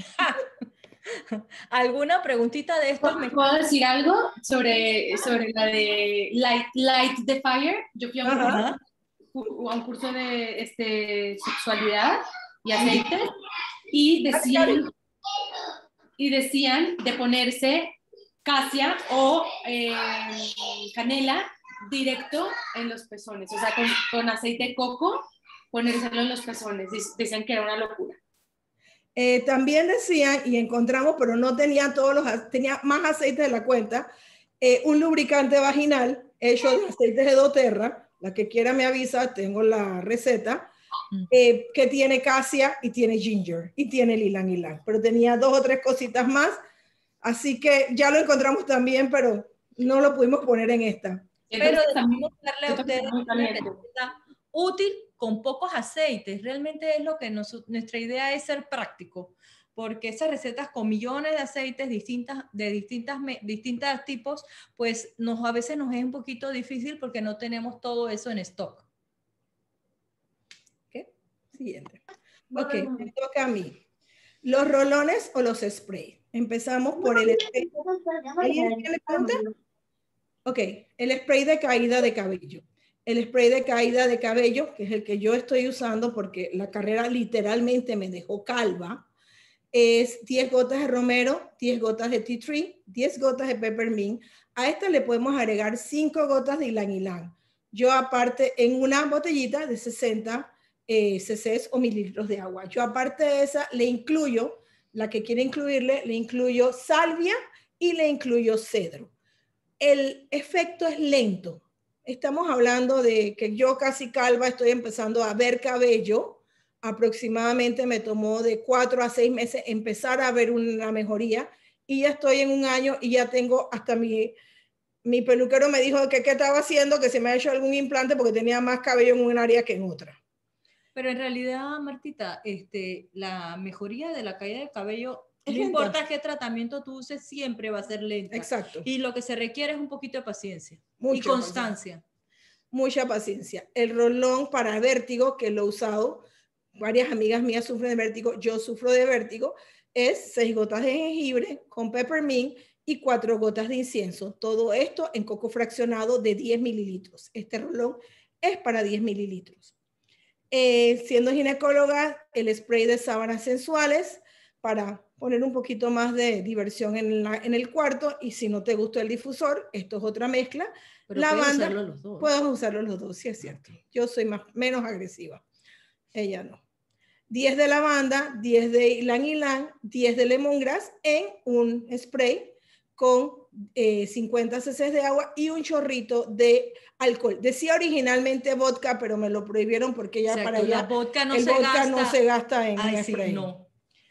¿Alguna preguntita de esto? ¿Puedo decir algo sobre, sobre la de light, light the fire? Yo fui a un curso a un curso de este, sexualidad y aceite, y decían, y decían de ponerse casia o eh, canela directo en los pezones, o sea, con, con aceite de coco, ponérselo en los pezones. Decían que era una locura. Eh, también decían, y encontramos, pero no tenía todos los, tenía más aceite de la cuenta, eh, un lubricante vaginal hecho de aceites de doTERRA. La que quiera me avisa, tengo la receta, eh, que tiene casia y tiene ginger y tiene ylang ylang, pero tenía dos o tres cositas más, así que ya lo encontramos también, pero no lo pudimos poner en esta. Pero también darle a ustedes una receta útil con pocos aceites. Realmente es lo que nos, nuestra idea es ser práctico, porque esas recetas con millones de aceites distintas, de distintas, distintos tipos, pues nos, a veces nos es un poquito difícil porque no tenemos todo eso en stock. ¿Ok? Siguiente. Ok, me toca a mí. Los rolones o los sprays. Empezamos por el spray. ¿Alguien tiene pregunta? Ok, el spray de caída de cabello. El spray de caída de cabello, que es el que yo estoy usando porque la carrera literalmente me dejó calva, es diez gotas de romero, diez gotas de tea tree, diez gotas de peppermint. A esta le podemos agregar cinco gotas de ylang ylang. Yo aparte, en una botellita de sesenta eh, cc's o mililitros de agua. Yo aparte de esa le incluyo, la que quiere incluirle, le incluyo salvia y le incluyo cedro. El efecto es lento. Estamos hablando de que yo casi calva, estoy empezando a ver cabello. Aproximadamente me tomó de cuatro a seis meses empezar a ver una mejoría, y ya estoy en un año y ya tengo hasta mi, mi peluquero me dijo que qué estaba haciendo, que se me ha hecho algún implante porque tenía más cabello en un área que en otra. Pero en realidad, Martita, este, la mejoría de la caída del cabello, es no lenta. importa qué tratamiento tú uses, siempre va a ser lenta. Exacto. Y lo que se requiere es un poquito de paciencia. Mucha y constancia. Paciencia. Mucha paciencia. El rolón para vértigo, que lo he usado, varias amigas mías sufren de vértigo, yo sufro de vértigo, es seis gotas de jengibre con peppermint y cuatro gotas de incienso. Todo esto en coco fraccionado de diez mililitros. Este rolón es para diez mililitros. Eh, siendo ginecóloga, el spray de sábanas sensuales para poner un poquito más de diversión en, la, en el cuarto, y si no te gustó el difusor, esto es otra mezcla. Pero lavanda, puedes usarlo los dos. Puedes usarlo los dos, sí es cierto. Yo soy más, menos agresiva. Ella no. diez de lavanda, diez de ylang ylang, diez de lemongrass en un spray con eh, cincuenta centilitros de agua y un chorrito de alcohol. Decía originalmente vodka, pero me lo prohibieron porque ya Exacto, para allá la vodka no el se vodka gasta. no se gasta en Ay, un sí, spray. no.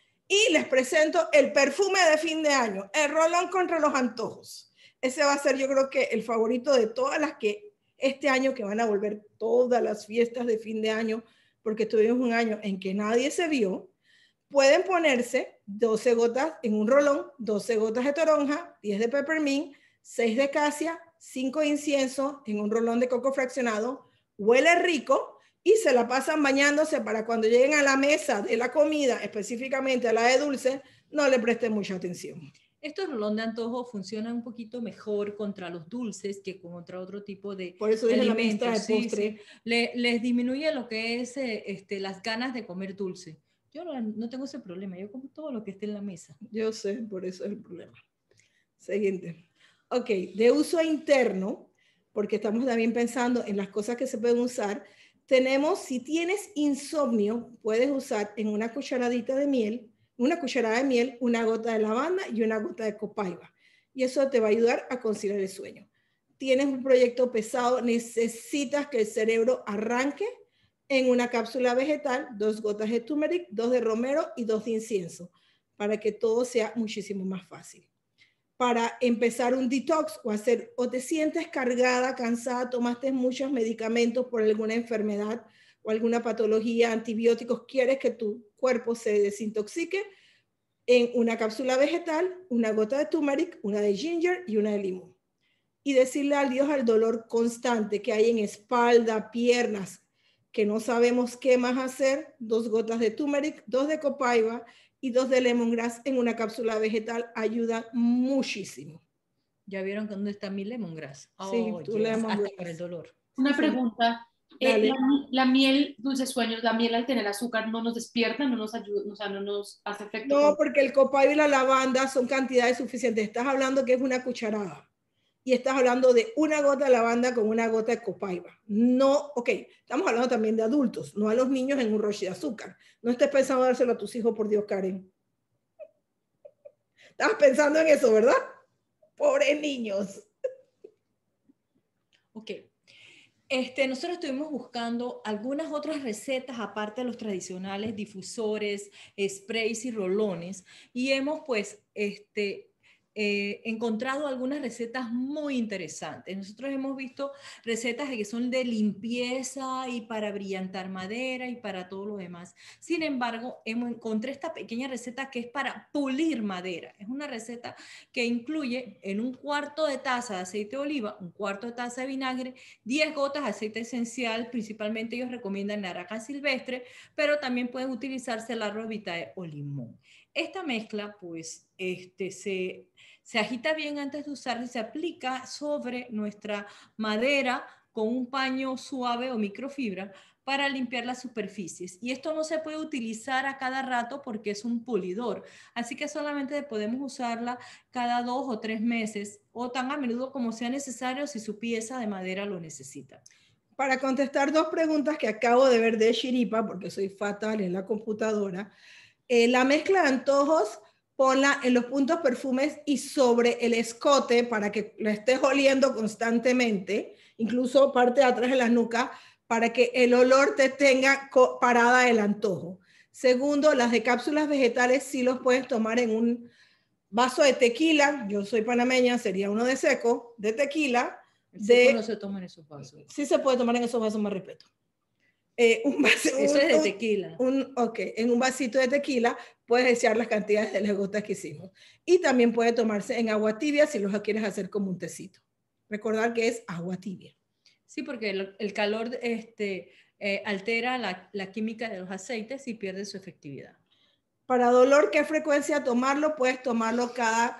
Y les presento el perfume de fin de año, el rolón contra los antojos. Ese va a ser, yo creo que el favorito de todas las que este año, que van a volver todas las fiestas de fin de año, porque tuvimos un año en que nadie se vio. Pueden ponerse doce gotas en un rolón, doce gotas de toronja, diez de peppermint, seis de casia, cinco de incienso en un rolón de coco fraccionado. Huele rico y se la pasan bañándose para cuando lleguen a la mesa de la comida, específicamente a la de dulce, no le presten mucha atención. Estos rolón de antojo funcionan un poquito mejor contra los dulces que contra otro tipo de Por eso dije alimentos. la mezcla de Sí, postre. sí. Le, les disminuye lo que es eh, este, las ganas de comer dulce. Yo no, no tengo ese problema, yo como todo lo que esté en la mesa. Yo sé, por eso es el problema. Siguiente. Ok, de uso interno, porque estamos también pensando en las cosas que se pueden usar. Tenemos, si tienes insomnio, puedes usar en una cucharadita de miel, una cucharada de miel, una gota de lavanda y una gota de copaiba. Y eso te va a ayudar a conciliar el sueño. Tienes un proyecto pesado, necesitas que el cerebro arranque, en una cápsula vegetal, dos gotas de turmeric, dos de romero y dos de incienso, para que todo sea muchísimo más fácil. Para empezar un detox o hacer, o te sientes cargada, cansada, tomaste muchos medicamentos por alguna enfermedad o alguna patología, antibióticos, quieres que tu cuerpo se desintoxique, en una cápsula vegetal, una gota de turmeric, una de ginger y una de limón. Y decirle adiós al dolor constante que hay en espalda, piernas, que no sabemos qué más hacer, dos gotas de turmeric, dos de copaiba y dos de lemongrass en una cápsula vegetal ayuda muchísimo. ¿Ya vieron dónde está mi lemongrass? Sí, Oh, tu yes, lemongrass. hasta para el dolor. Una pregunta. Eh, Dale. la, la miel, dulce sueños, la miel al tener azúcar no nos despierta, no nos ayuda, o sea, no nos hace efecto. No, porque el copaiba y la lavanda son cantidades suficientes. Estás hablando que es una cucharada. Y estás hablando de una gota de lavanda con una gota de copaiba. No, ok, estamos hablando también de adultos, no a los niños en un roche de azúcar. No estés pensando dárselo a tus hijos, por Dios, Karen. Estabas pensando en eso, ¿verdad? Pobres niños. Ok. Este, nosotros estuvimos buscando algunas otras recetas aparte de los tradicionales difusores, sprays y rolones, y hemos pues este, eh, encontrado algunas recetas muy interesantes. Nosotros hemos visto recetas que son de limpieza y para brillantar madera y para todo lo demás. Sin embargo, hemos, encontré esta pequeña receta que es para pulir madera. Es una receta que incluye en un cuarto de taza de aceite de oliva, un cuarto de taza de vinagre, diez gotas de aceite esencial, principalmente ellos recomiendan naranja silvestre, pero también pueden utilizarse el arroz vitae o limón. Esta mezcla pues este, se, se agita bien antes de usarla y se aplica sobre nuestra madera con un paño suave o microfibra para limpiar las superficies. Y esto no se puede utilizar a cada rato porque es un pulidor. Así que solamente podemos usarla cada dos o tres meses o tan a menudo como sea necesario si su pieza de madera lo necesita. Para contestar dos preguntas que acabo de ver de Shiripa, porque soy fatal en la computadora, eh, la mezcla de antojos, ponla en los puntos perfumes y sobre el escote para que la estés oliendo constantemente, incluso parte de atrás de la nuca, para que el olor te tenga parada el antojo. Segundo, las de cápsulas vegetales sí los puedes tomar en un vaso de tequila. Yo soy panameña, sería uno de seco, de tequila. El de, seco no se toma en esos vasos. Sí se puede tomar en esos vasos, más respeto. Eh, un vaso, Eso un, es de tequila. Un, ok, en un vasito de tequila puedes desear las cantidades de las gotas que hicimos. Y también puede tomarse en agua tibia si los quieres hacer como un tecito. Recordar que es agua tibia. Sí, porque el, el calor este, eh, altera la, la química de los aceites y pierde su efectividad. Para dolor, ¿qué frecuencia tomarlo? Puedes tomarlo cada,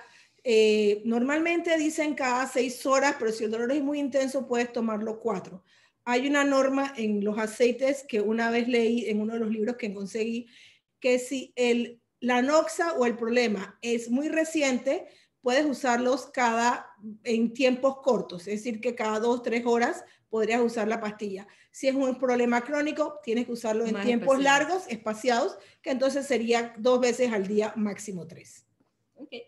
eh, normalmente dicen cada seis horas, pero si el dolor es muy intenso, puedes tomarlo cuatro. Hay una norma en los aceites que una vez leí en uno de los libros que conseguí, que si el, la noxa o el problema es muy reciente, puedes usarlos cada, en tiempos cortos, es decir, que cada dos, tres horas podrías usar la pastilla. Si es un problema crónico, tienes que usarlo en Más tiempos espaciado. largos, espaciados, que entonces sería dos veces al día, máximo tres. Okay.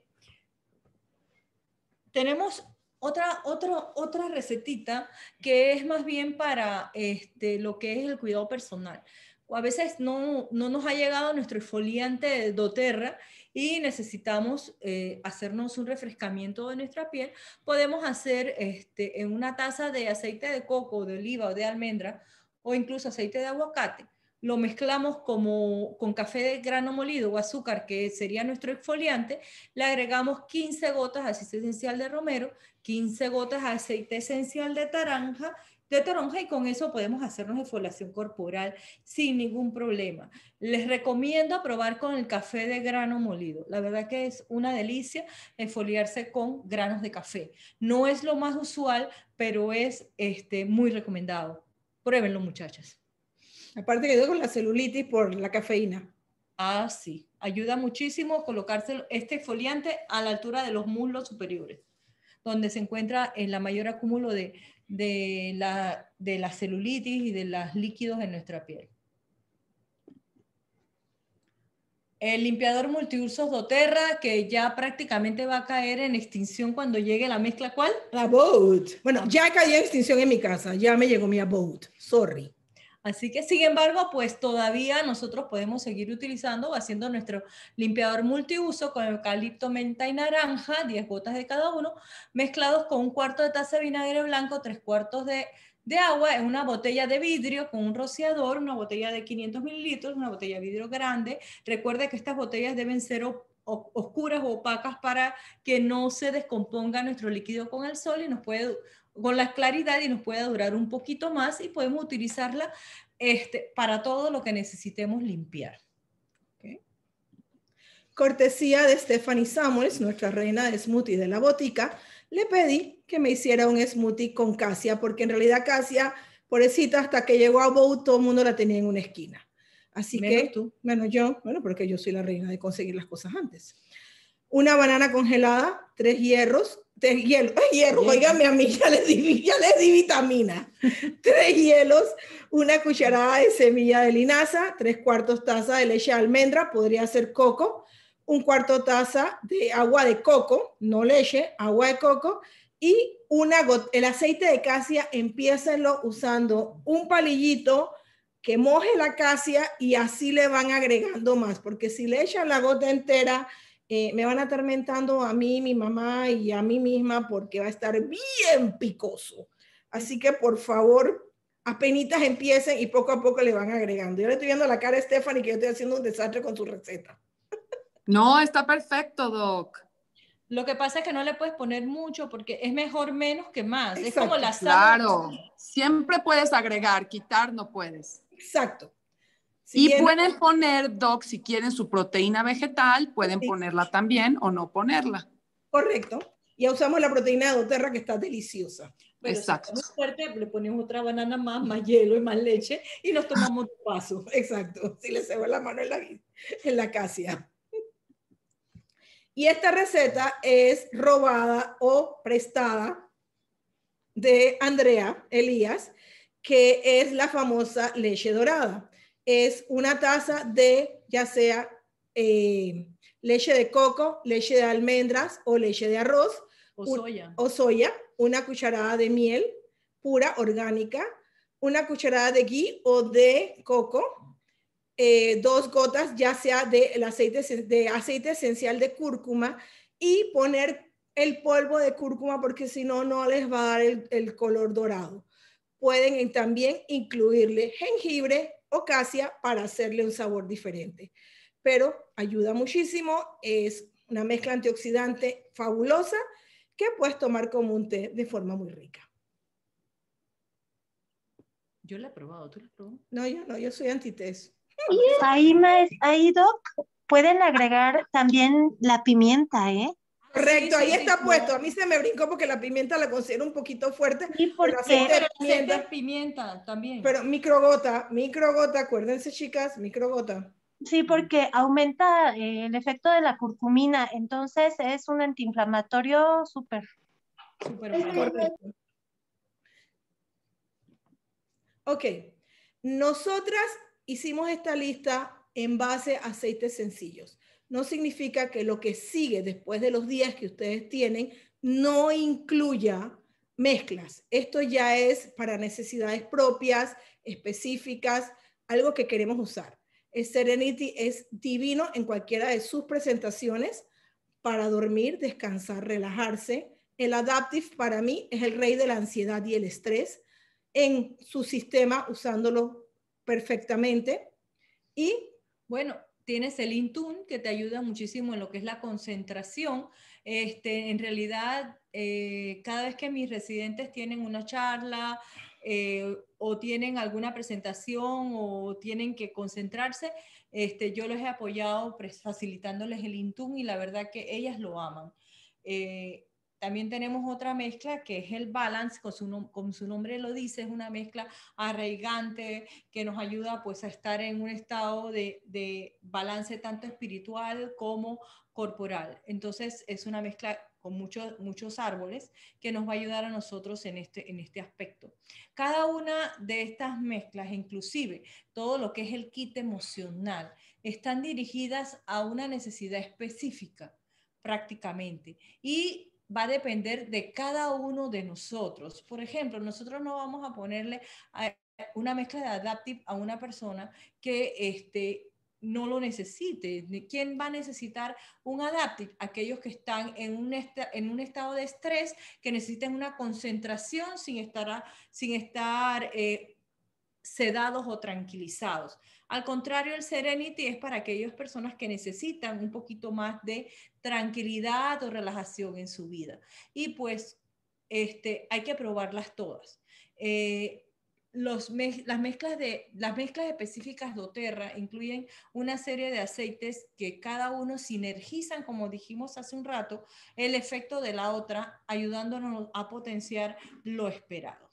Tenemos otra, otra, otra recetita que es más bien para este, lo que es el cuidado personal. A veces no, no nos ha llegado nuestro exfoliante de doTERRA y necesitamos eh, hacernos un refrescamiento de nuestra piel. Podemos hacer este, en una taza de aceite de coco, de oliva o de almendra, o incluso aceite de aguacate. Lo mezclamos como, con café de grano molido o azúcar, que sería nuestro exfoliante. Le agregamos quince gotas de aceite esencial de romero, quince gotas de aceite esencial de naranja, de toronja, y con eso podemos hacernos exfoliación corporal sin ningún problema. Les recomiendo probar con el café de grano molido. La verdad que es una delicia exfoliarse con granos de café. No es lo más usual, pero es este, muy recomendado. Pruébenlo, muchachas. Aparte que yo con la celulitis por la cafeína. Ah, sí. Ayuda muchísimo colocarse este exfoliante a la altura de los muslos superiores, donde se encuentra el la mayor acúmulo de, de, la, de la celulitis y de los líquidos en nuestra piel. El limpiador multiusos doTERRA, que ya prácticamente va a caer en extinción cuando llegue la mezcla, ¿cuál? La Abode. Bueno, ah. ya cayó en extinción en mi casa, ya me llegó mi Abode, sorry. Así que, sin embargo, pues todavía nosotros podemos seguir utilizando o haciendo nuestro limpiador multiuso con eucalipto, menta y naranja, diez gotas de cada uno, mezclados con un cuarto de taza de vinagre blanco, tres cuartos de, de agua en una botella de vidrio con un rociador, una botella de quinientos mililitros, una botella de vidrio grande. Recuerde que estas botellas deben ser oscuras o opacas para que no se descomponga nuestro líquido con el sol y nos puede... con la claridad y nos puede durar un poquito más y podemos utilizarla este, para todo lo que necesitemos limpiar. Okay. Cortesía de Stephanie Samuels, nuestra reina de smoothie de la botica, le pedí que me hiciera un smoothie con casia, porque en realidad casia, pobrecita, hasta que llegó a Bow, todo el mundo la tenía en una esquina. Así menos que, tú. Bueno, yo, bueno, porque yo soy la reina de conseguir las cosas antes. Una banana congelada, tres hierros, tres hielos, ¡ay, hierro! Óigame a mí, ya les di, ya les di vitamina. Tres hielos, una cucharada de semilla de linaza, tres cuartos taza de leche de almendra, podría ser coco, un cuarto taza de agua de coco, no leche, agua de coco, y una gota, el aceite de casia, empiécenlo usando un palillito que moje la casia y así le van agregando más, porque si le echan la gota entera, Eh, me van atormentando a mí, mi mamá y a mí misma porque va a estar bien picoso. Así que por favor, apenitas empiecen y poco a poco le van agregando. Yo le estoy viendo la cara a Stephanie que yo estoy haciendo un desastre con su receta. No, está perfecto, Doc. Lo que pasa es que no le puedes poner mucho porque es mejor menos que más. Exacto. Es como la sal. Claro, siempre puedes agregar, quitar no puedes. Exacto. Si y bien, pueden poner, Doc, si quieren su proteína vegetal, pueden sí. ponerla también o no ponerla. Correcto. Ya usamos la proteína de doTERRA que está deliciosa. Pero exacto. si estamos fuerte, le ponemos otra banana más, más hielo y más leche y nos tomamos un paso. Exacto. Si le cebo la mano en la, en la casia. Y esta receta es robada o prestada de Andrea Elías, que es la famosa leche dorada. Es una taza de, ya sea eh, leche de coco, leche de almendras o leche de arroz. O soya. O soya, una cucharada de miel pura, orgánica, una cucharada de ghee o de coco, eh, dos gotas ya sea de, el aceite, de aceite esencial de cúrcuma y poner el polvo de cúrcuma porque si no, no les va a dar el, el color dorado. Pueden también incluirle jengibre o casia para hacerle un sabor diferente. Pero ayuda muchísimo, es una mezcla antioxidante fabulosa que puedes tomar como un té de forma muy rica. Yo la he probado, ¿tú la has probado? No, yo no, yo soy antités. Ahí, ahí, Doc, pueden agregar también la pimienta, ¿eh? Correcto, Sí, ahí sí, está sí, puesto. no. A mí se me brincó porque la pimienta la considero un poquito fuerte. Sí, porque... Pero Pero aceite de aceite de pimienta, pimienta también. pero microgota, microgota, acuérdense chicas, microgota. Sí, porque aumenta eh, el efecto de la curcumina, entonces es un antiinflamatorio súper. Súper correcto. Ok, nosotras hicimos esta lista en base a aceites sencillos. No significa que lo que sigue después de los días que ustedes tienen no incluya mezclas. Esto ya es para necesidades propias, específicas, algo que queremos usar. El Serenity es divino en cualquiera de sus presentaciones para dormir, descansar, relajarse. El Adaptive para mí es el rey de la ansiedad y el estrés en su sistema, usándolo perfectamente. Y bueno, tienes el Intune que te ayuda muchísimo en lo que es la concentración. Este, en realidad, eh, cada vez que mis residentes tienen una charla eh, o tienen alguna presentación o tienen que concentrarse, este, yo les he apoyado facilitándoles el Intune y la verdad que ellas lo aman. Eh, También tenemos otra mezcla que es el Balance, con su, como su nombre lo dice, es una mezcla arraigante que nos ayuda pues a estar en un estado de, de balance tanto espiritual como corporal. Entonces es una mezcla con muchos, muchos árboles que nos va a ayudar a nosotros en este, en este aspecto. Cada una de estas mezclas, inclusive todo lo que es el kit emocional, están dirigidas a una necesidad específica prácticamente y va a depender de cada uno de nosotros. Por ejemplo, nosotros no vamos a ponerle una mezcla de Adaptive a una persona que este, no lo necesite. ¿Quién va a necesitar un Adaptive? Aquellos que están en un, en un estado de estrés, que necesitan una concentración sin estar, sin estar eh, sedados o tranquilizados. Al contrario, el Serenity es para aquellas personas que necesitan un poquito más de tranquilidad o relajación en su vida. Y pues este, hay que probarlas todas. Eh, los mez las, mezclas de, las mezclas específicas de doTERRA incluyen una serie de aceites que cada uno sinergizan, como dijimos hace un rato, el efecto de la otra, ayudándonos a potenciar lo esperado.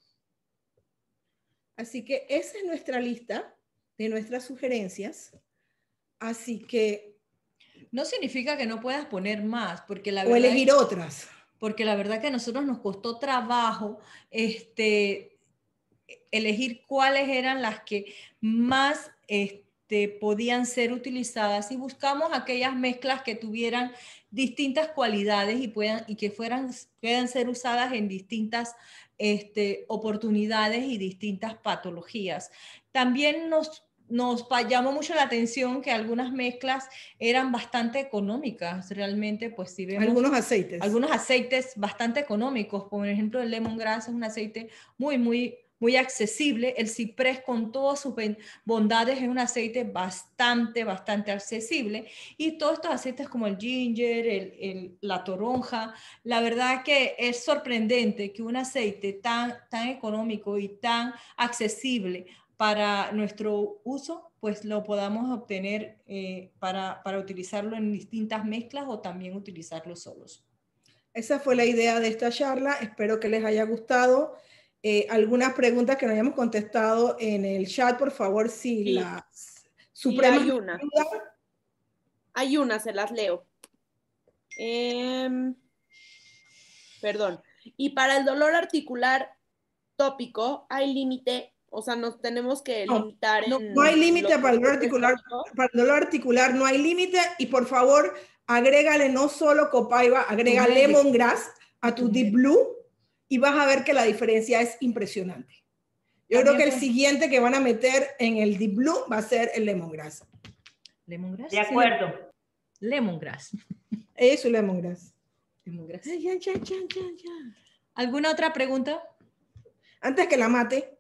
Así que esa es nuestra lista de nuestras sugerencias. Así que... no significa que no puedas poner más, porque la o verdad elegir es, otras. Porque la verdad que a nosotros nos costó trabajo este, elegir cuáles eran las que más este, podían ser utilizadas y buscamos aquellas mezclas que tuvieran distintas cualidades y, puedan, y que fueran, puedan ser usadas en distintas este, oportunidades y distintas patologías. También nos Nos llamó mucho la atención que algunas mezclas eran bastante económicas, realmente, pues si vemos... Algunos aceites. Algunos aceites bastante económicos, por ejemplo el lemongrass es un aceite muy, muy, muy accesible. El ciprés con todas sus bondades es un aceite bastante, bastante accesible. Y todos estos aceites como el ginger, el, el, la toronja, la verdad que es sorprendente que un aceite tan, tan económico y tan accesible para nuestro uso, pues lo podamos obtener eh, para, para utilizarlo en distintas mezclas o también utilizarlo solos. Esa fue la idea de esta charla. Espero que les haya gustado. Eh, algunas preguntas que no hayamos contestado en el chat, por favor, si sí. las supremas... Sí, hay una. Hay una, se las leo. Eh, perdón. Y para el dolor articular tópico, ¿hay límite? O sea, nos tenemos que no, limitar no, en... No hay límite para el dolor articular. Para el dolor articular no hay límite. Y por favor, agrégale no solo copaiba, agrega lemongrass a tu Deep Blue y vas a ver que la diferencia es impresionante. Yo También creo que el pues, siguiente que van a meter en el Deep Blue va a ser el lemongrass. ¿Lemongrass? De acuerdo. Sí, lemongrass. Eso, lemongrass. Lemongrass. Ay, ya, ya, ya, ya, ya. ¿Alguna otra pregunta? Antes que la mate.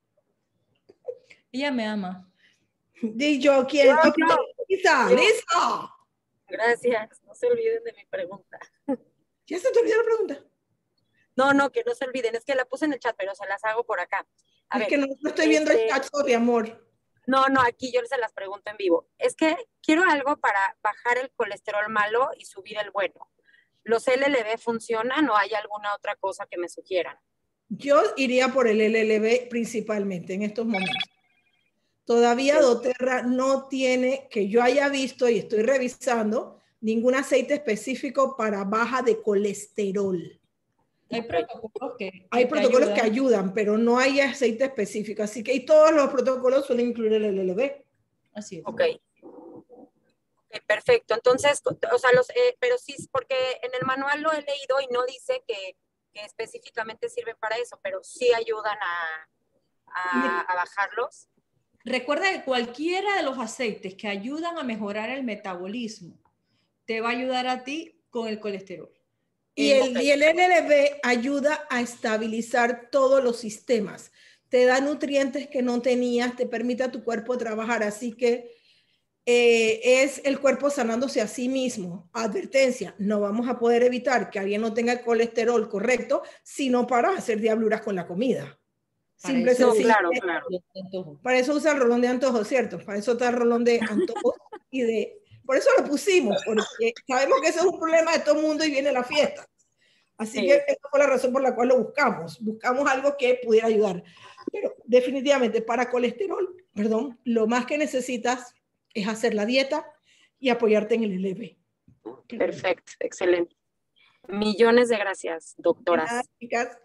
Ella me ama. Di yo quién. No, Okay. no. Lisa, Lisa. Gracias. No se olviden de mi pregunta. ¿Ya se te olvidó la pregunta? No, no, que no se olviden. Es que la puse en el chat, pero se las hago por acá. A es ver, que no, no estoy viendo este, el chat, sorry, amor. No, no, aquí yo se las pregunto en vivo. Es que quiero algo para bajar el colesterol malo y subir el bueno. ¿Los L L B funcionan o hay alguna otra cosa que me sugieran? Yo iría por el L L B principalmente en estos momentos. Todavía doTERRA no tiene, que yo haya visto y estoy revisando, ningún aceite específico para baja de colesterol. Hay protocolos que, que hay protocolos ayudan. que ayudan, pero no hay aceite específico. Así que y todos los protocolos suelen incluir el L L B. Así es. Ok. Okay, perfecto. Entonces, o sea, los, eh, pero sí, porque en el manual lo he leído y no dice que, que específicamente sirven para eso, pero sí ayudan a, a, a bajarlos. Recuerda que cualquiera de los aceites que ayudan a mejorar el metabolismo te va a ayudar a ti con el colesterol. Y el, y el L L B ayuda a estabilizar todos los sistemas. Te da nutrientes que no tenías, te permite a tu cuerpo trabajar. Así que eh, es el cuerpo sanándose a sí mismo. Advertencia, no vamos a poder evitar que alguien no tenga el colesterol correcto, sino para hacer diabluras con la comida. Simple, eso, sencillo. claro, claro. Para eso usa el rolón de antojos, ¿cierto? Para eso está el rolón de antojos y de... Por eso lo pusimos, porque sabemos que ese es un problema de todo el mundo y viene la fiesta. Así sí. que esa fue la razón por la cual lo buscamos. Buscamos algo que pudiera ayudar. Pero definitivamente para colesterol, perdón, lo más que necesitas es hacer la dieta y apoyarte en el L L B. Perfecto, excelente. Millones de gracias, doctoras. Gracias.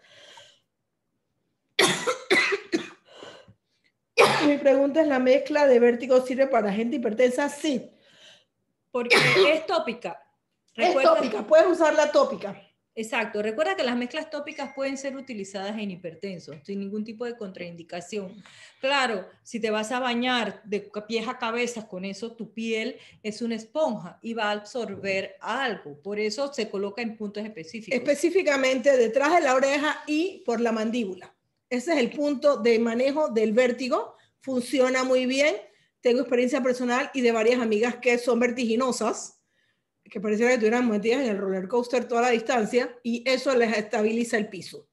Mi pregunta es, ¿la mezcla de vértigo sirve para gente hipertensa? Sí. Porque es tópica. Recuerda, es tópica, puedes usar la tópica. Exacto. Recuerda que las mezclas tópicas pueden ser utilizadas en hipertensos sin ningún tipo de contraindicación. Claro, si te vas a bañar de pies a cabeza con eso, tu piel es una esponja y va a absorber algo. Por eso se coloca en puntos específicos. Específicamente detrás de la oreja y por la mandíbula. Ese es el punto de manejo del vértigo. Funciona muy bien. Tengo experiencia personal y de varias amigas que son vertiginosas, que pareciera que estuvieran metidas en el roller coaster toda la distancia, y eso les estabiliza el piso.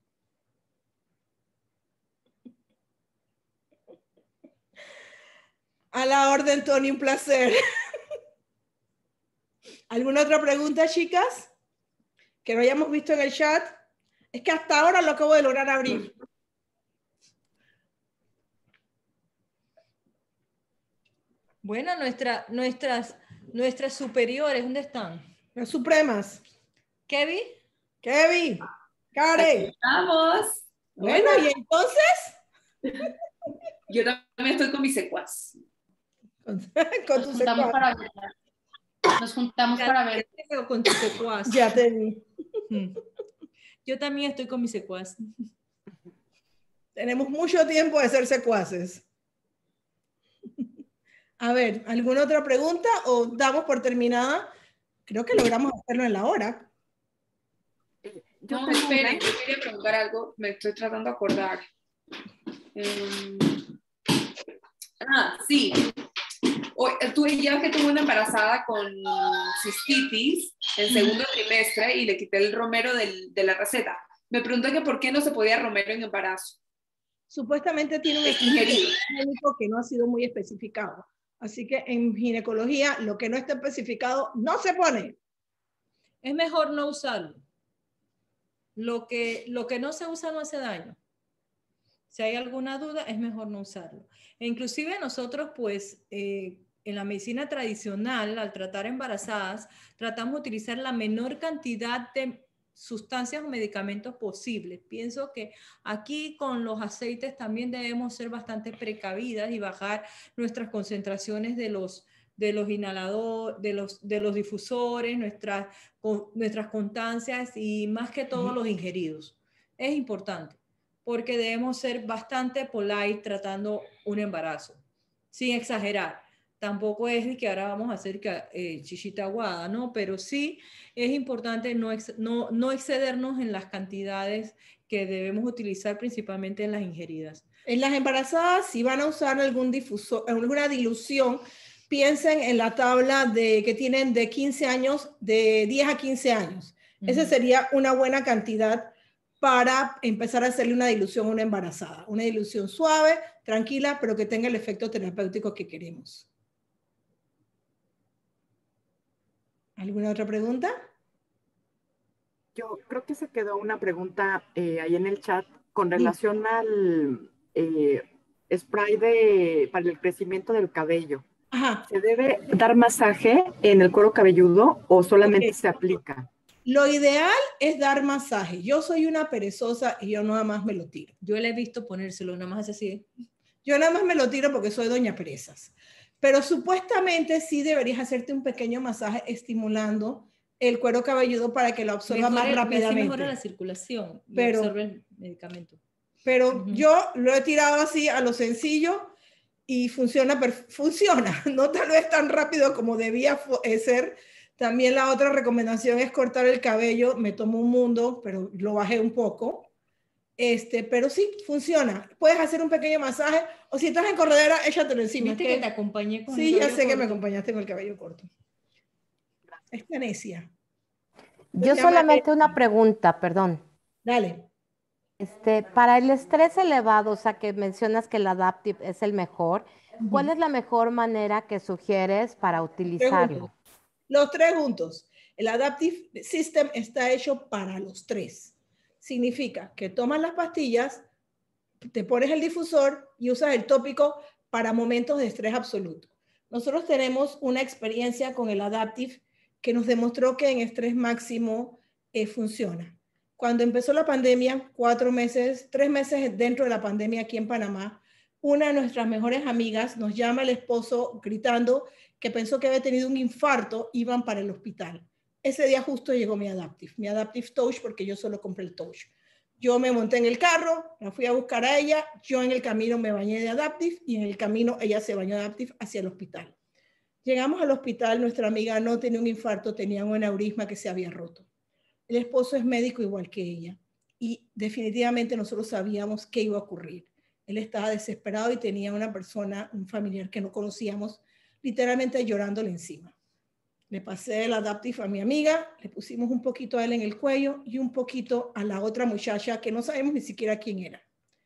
A la orden, Tony, un placer. ¿Alguna otra pregunta, chicas? Que no hayamos visto en el chat. Es que hasta ahora lo acabo de lograr abrir. Bueno, nuestra, nuestras, nuestras superiores, ¿dónde están? Las supremas. ¿Kevin? Kevin. Karen. Vamos. Bueno, ¿y entonces? Yo también estoy con mis secuas. Con, con Nos juntamos para ver. Nos juntamos ya para ver. Con tus secuas. Ya te vi. Yo también estoy con mis secuas. Tenemos mucho tiempo de ser secuaces. A ver, ¿alguna otra pregunta o damos por terminada? Creo que logramos hacerlo en la hora. No, esperen, yo quería preguntar algo, me estoy tratando de acordar. Um, ah, sí. Hoy, tuve ya que tuve una embarazada con cistitis en segundo trimestre y le quité el romero del, de la receta. Me pregunté que por qué no se podía romero en embarazo. Supuestamente tiene un ingerido médico que no ha sido muy especificado. Así que en ginecología, lo que no está especificado no se pone. Es mejor no usarlo. Lo que, lo que no se usa no hace daño. Si hay alguna duda, es mejor no usarlo. E inclusive nosotros, pues, eh, en la medicina tradicional, al tratar embarazadas, tratamos de utilizar la menor cantidad de sustancias o medicamentos posibles. Pienso que aquí con los aceites también debemos ser bastante precavidas y bajar nuestras concentraciones de los, de los inhaladores, de los, de los difusores, nuestras, con, nuestras constancias y más que todo los ingeridos. Es importante porque debemos ser bastante polite tratando un embarazo, sin exagerar. Tampoco es que ahora vamos a hacer eh, chichita aguada, ¿no? Pero sí es importante no, ex, no, no excedernos en las cantidades que debemos utilizar principalmente en las ingeridas. En las embarazadas, si van a usar algún difusor, alguna dilución, piensen en la tabla de, que tienen de quince años, de diez a quince años. Uh-huh. Esa sería una buena cantidad para empezar a hacerle una dilución a una embarazada. Una dilución suave, tranquila, pero que tenga el efecto terapéutico que queremos. ¿Alguna otra pregunta? Yo creo que se quedó una pregunta eh, ahí en el chat con relación al, eh, spray de, para el crecimiento del cabello. Ajá. ¿Se debe dar masaje en el cuero cabelludo o solamente Okay. se aplica? Lo ideal es dar masaje. Yo soy una perezosa y yo nada más me lo tiro. Yo le he visto ponérselo, nada más así. Yo nada más me lo tiro porque soy doña perezas. Pero supuestamente sí deberías hacerte un pequeño masaje estimulando el cuero cabelludo para que lo absorba Mejora, más rápidamente. así mejora la circulación y pero, absorbe el medicamento. Pero Uh-huh. yo lo he tirado así a lo sencillo y funciona, funciona. No tal vez tan rápido como debía ser. También la otra recomendación es cortar el cabello. Me tomó un mundo, pero lo bajé un poco. Este, pero sí, funciona. Puedes hacer un pequeño masaje o si estás en corredera, échatelo encima. ¿Viste que te acompañé con sí, el cabello ya sé corto? que me acompañaste con el cabello corto. Esta necia. Yo solamente una pregunta, perdón. Dale. Este, para el estrés elevado, o sea, que mencionas que el Adaptive es el mejor, ¿cuál Uh-huh. es la mejor manera que sugieres para utilizarlo? Los tres juntos. El Adaptive System está hecho para los tres. Significa que tomas las pastillas, te pones el difusor y usas el tópico para momentos de estrés absoluto. Nosotros tenemos una experiencia con el Adaptive que nos demostró que en estrés máximo eh, funciona. Cuando empezó la pandemia, cuatro meses, tres meses dentro de la pandemia aquí en Panamá, una de nuestras mejores amigas nos llama el esposo gritando que pensó que había tenido un infarto, iban para el hospital. Ese día justo llegó mi Adaptive, mi Adaptive Touch, porque yo solo compré el Touch. Yo me monté en el carro, la fui a buscar a ella, yo en el camino me bañé de Adaptive y en el camino ella se bañó de Adaptive hacia el hospital. Llegamos al hospital, nuestra amiga no tenía un infarto, tenía un aneurisma que se había roto. El esposo es médico igual que ella y definitivamente nosotros sabíamos qué iba a ocurrir. Él estaba desesperado y tenía una persona, un familiar que no conocíamos, literalmente llorándole encima. Le pasé el Adaptive a mi amiga, le pusimos un poquito a él en el cuello y un poquito a la otra muchacha que no sabemos ni siquiera quién era.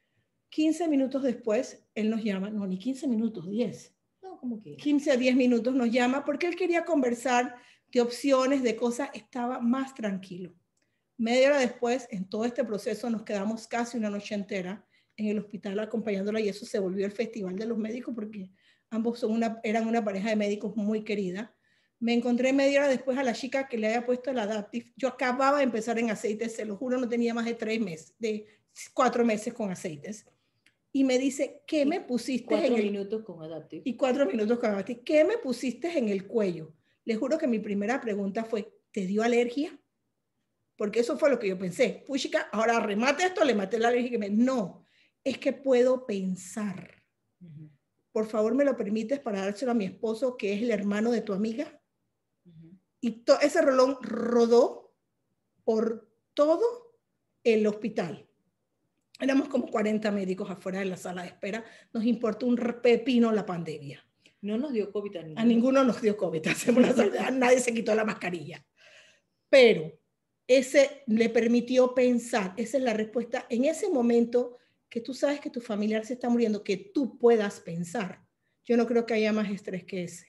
quince minutos después, él nos llama, no, ni quince minutos, diez. No, como que quince a diez minutos nos llama porque él quería conversar de opciones, de cosas, estaba más tranquilo. Media hora después, en todo este proceso, nos quedamos casi una noche entera en el hospital acompañándola y eso se volvió el festival de los médicos porque ambos son una, eran una pareja de médicos muy querida. Me encontré media hora después a la chica que le había puesto el Adaptive. Yo acababa de empezar en aceites, se lo juro, no tenía más de tres meses, de cuatro meses con aceites. Y me dice, ¿qué me pusiste cuatro en el... minutos con Adaptive? Y cuatro minutos con Adaptive. ¿Qué me pusiste en el cuello? Les juro que mi primera pregunta fue, ¿te dio alergia? Porque eso fue lo que yo pensé. Puchica, ahora remate esto, le maté la alergia. Me... No, es que puedo pensar. Uh-huh. Por favor, ¿me lo permites para dárselo a mi esposo, que es el hermano de tu amiga? Uh-huh. Y to- ese rolón rodó por todo el hospital. Éramos como cuarenta médicos afuera de la sala de espera. Nos importó un pepino la pandemia. No nos dio COVID a ninguno. A ninguno nos dio COVID. Nadie se quitó la mascarilla. Pero ese le permitió pensar. Esa es la respuesta. En ese momento que tú sabes que tu familiar se está muriendo, que tú puedas pensar. Yo no creo que haya más estrés que ese.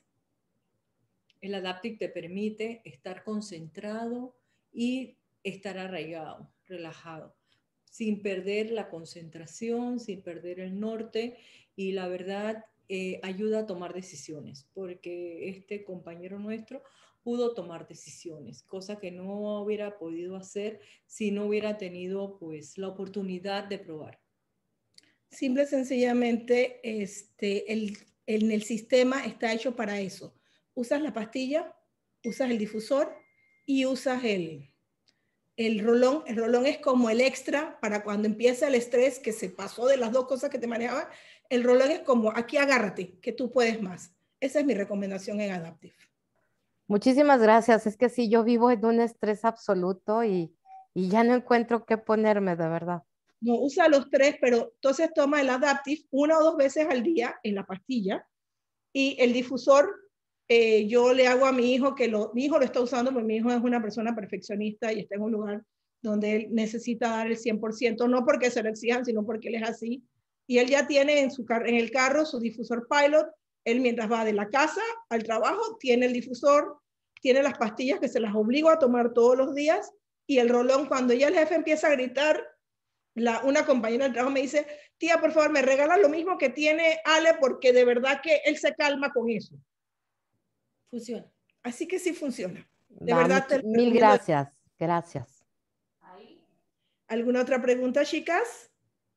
El Adaptive te permite estar concentrado y estar arraigado, relajado, sin perder la concentración, sin perder el norte, y la verdad eh, ayuda a tomar decisiones, porque este compañero nuestro pudo tomar decisiones, cosa que no hubiera podido hacer si no hubiera tenido pues la oportunidad de probar. Simple y sencillamente, este, el, el, el sistema está hecho para eso. Usas la pastilla, usas el difusor y usas el... El rolón, el rolón es como el extra para cuando empieza el estrés que se pasó de las dos cosas que te manejaban. El rolón es como aquí agárrate, que tú puedes más. Esa es mi recomendación en Adaptive. Muchísimas gracias. Es que sí, yo vivo en un estrés absoluto y, y ya no encuentro qué ponerme, de verdad. No, usa los tres, pero entonces toma el Adaptive una o dos veces al día en la pastilla y el difusor. Eh, yo le hago a mi hijo que lo, mi hijo lo está usando porque mi hijo es una persona perfeccionista y está en un lugar donde él necesita dar el cien por ciento, no porque se lo exijan, sino porque él es así. Y él ya tiene en, su car en el carro su difusor Pilot. Él mientras va de la casa al trabajo, tiene el difusor, tiene las pastillas que se las obligo a tomar todos los días y el rolón cuando ya el jefe empieza a gritar, la, una compañera de trabajo me dice, tía, por favor, me regala lo mismo que tiene Ale, porque de verdad que él se calma con eso. Funciona. Así que sí funciona. De Va, verdad. Te mil gracias, gracias. ¿Alguna otra pregunta, chicas?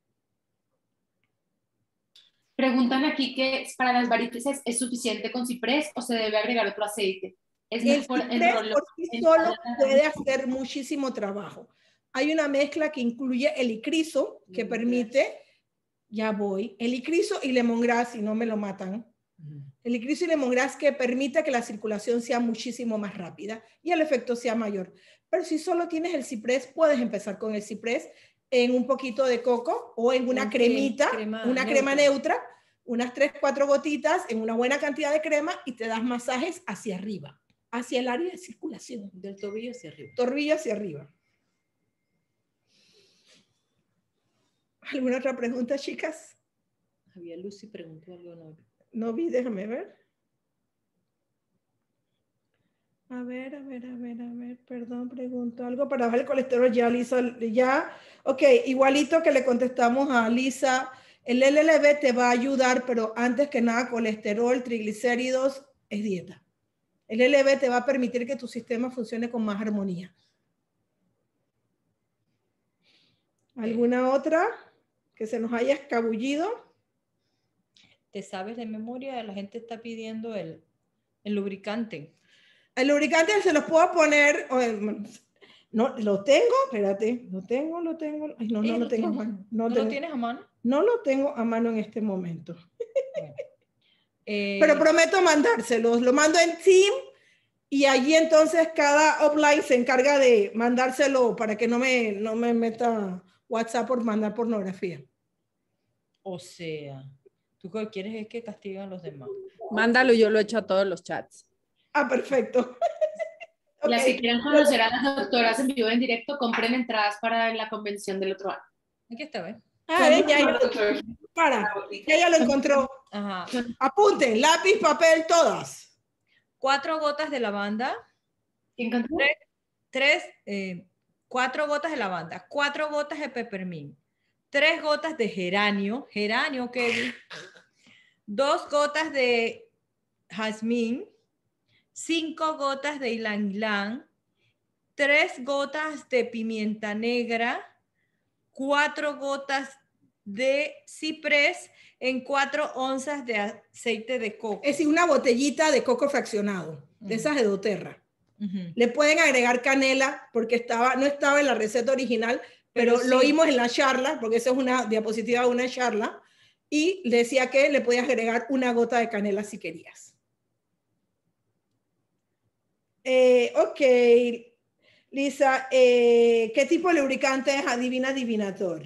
Preguntan aquí que para las varices es suficiente con ciprés o se debe agregar otro aceite. Es El mejor ciprés rollo por sí solo puede hacer muchísimo trabajo. Hay una mezcla que incluye helicriso, que permite, ya voy, helicriso y lemongrass, si no me lo matan. Helicriso y lemongrass que permite que la circulación sea muchísimo más rápida y el efecto sea mayor. Pero si solo tienes el ciprés, puedes empezar con el ciprés en un poquito de coco o en una cremita, crema una neutra. crema neutra, unas tres, cuatro gotitas en una buena cantidad de crema y te das masajes hacia arriba, hacia el área de circulación. Del tobillo hacia arriba. Tobillo hacia arriba. ¿Alguna otra pregunta, chicas? Había Lucy preguntó algo. No, no vi, déjame ver. A ver, a ver, a ver, a ver, perdón, pregunto algo para bajar el colesterol. Ya, Lisa, ya, ok, igualito que le contestamos a Lisa, el L L B te va a ayudar, pero antes que nada, colesterol, triglicéridos, es dieta. El L L B te va a permitir que tu sistema funcione con más armonía. ¿Alguna otra que se nos haya escabullido? ¿Te sabes de memoria? La gente está pidiendo el, el lubricante. El lubricante se los puedo poner, no, lo tengo, espérate, lo tengo, lo tengo, ay, no, no lo, lo tengo a mano. No, ¿No lo tienes a mano? No lo tengo a mano en este momento. Bueno. Eh, Pero prometo mandárselos, lo mando en Team y allí entonces cada upline se encarga de mandárselo para que no me, no me meta WhatsApp por mandar pornografía. O sea, tú lo que quieres es que castiguen a los demás. Mándalo, yo lo echo a todos los chats. Ah, perfecto. Okay. Las que quieran conocer a las doctoras en vivo en directo, compren entradas para la convención del otro año. Aquí está, ¿ves? Ah, ya, ya, ya, para, ya, ya lo encontró. Ajá. Apunten, lápiz, papel, todas. Cuatro gotas de lavanda. Tres, tres eh, cuatro gotas de lavanda, cuatro gotas de peppermint, tres gotas de geranio, geranio, Kevin, dos gotas de jazmín, cinco gotas de ylang ylang, tres gotas de pimienta negra, cuatro gotas de ciprés en cuatro onzas de aceite de coco. Es decir, una botellita de coco fraccionado, de esas de doTERRA. Uh-huh. Le pueden agregar canela porque estaba, no estaba en la receta original, pero, pero sí. Lo oímos en la charla, porque esa es una diapositiva de una charla, y decía que le podías agregar una gota de canela si querías. Eh, ok, Lisa, eh, ¿qué tipo de lubricante es Adivina Divinator?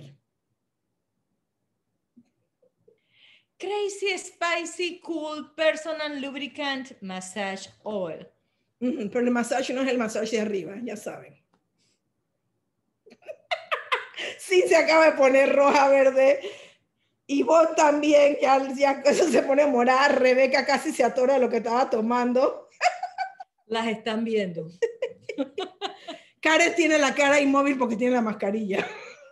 Crazy Spicy Cool Personal Lubricant Massage Oil. Uh-huh, pero el masaje no es el masaje de arriba, ya saben. Sí, se acaba de poner roja, verde. Y vos también, ya, ya eso se pone morada. Rebeca casi se atora de lo que estaba tomando. Las están viendo. Karen tiene la cara inmóvil porque tiene la mascarilla.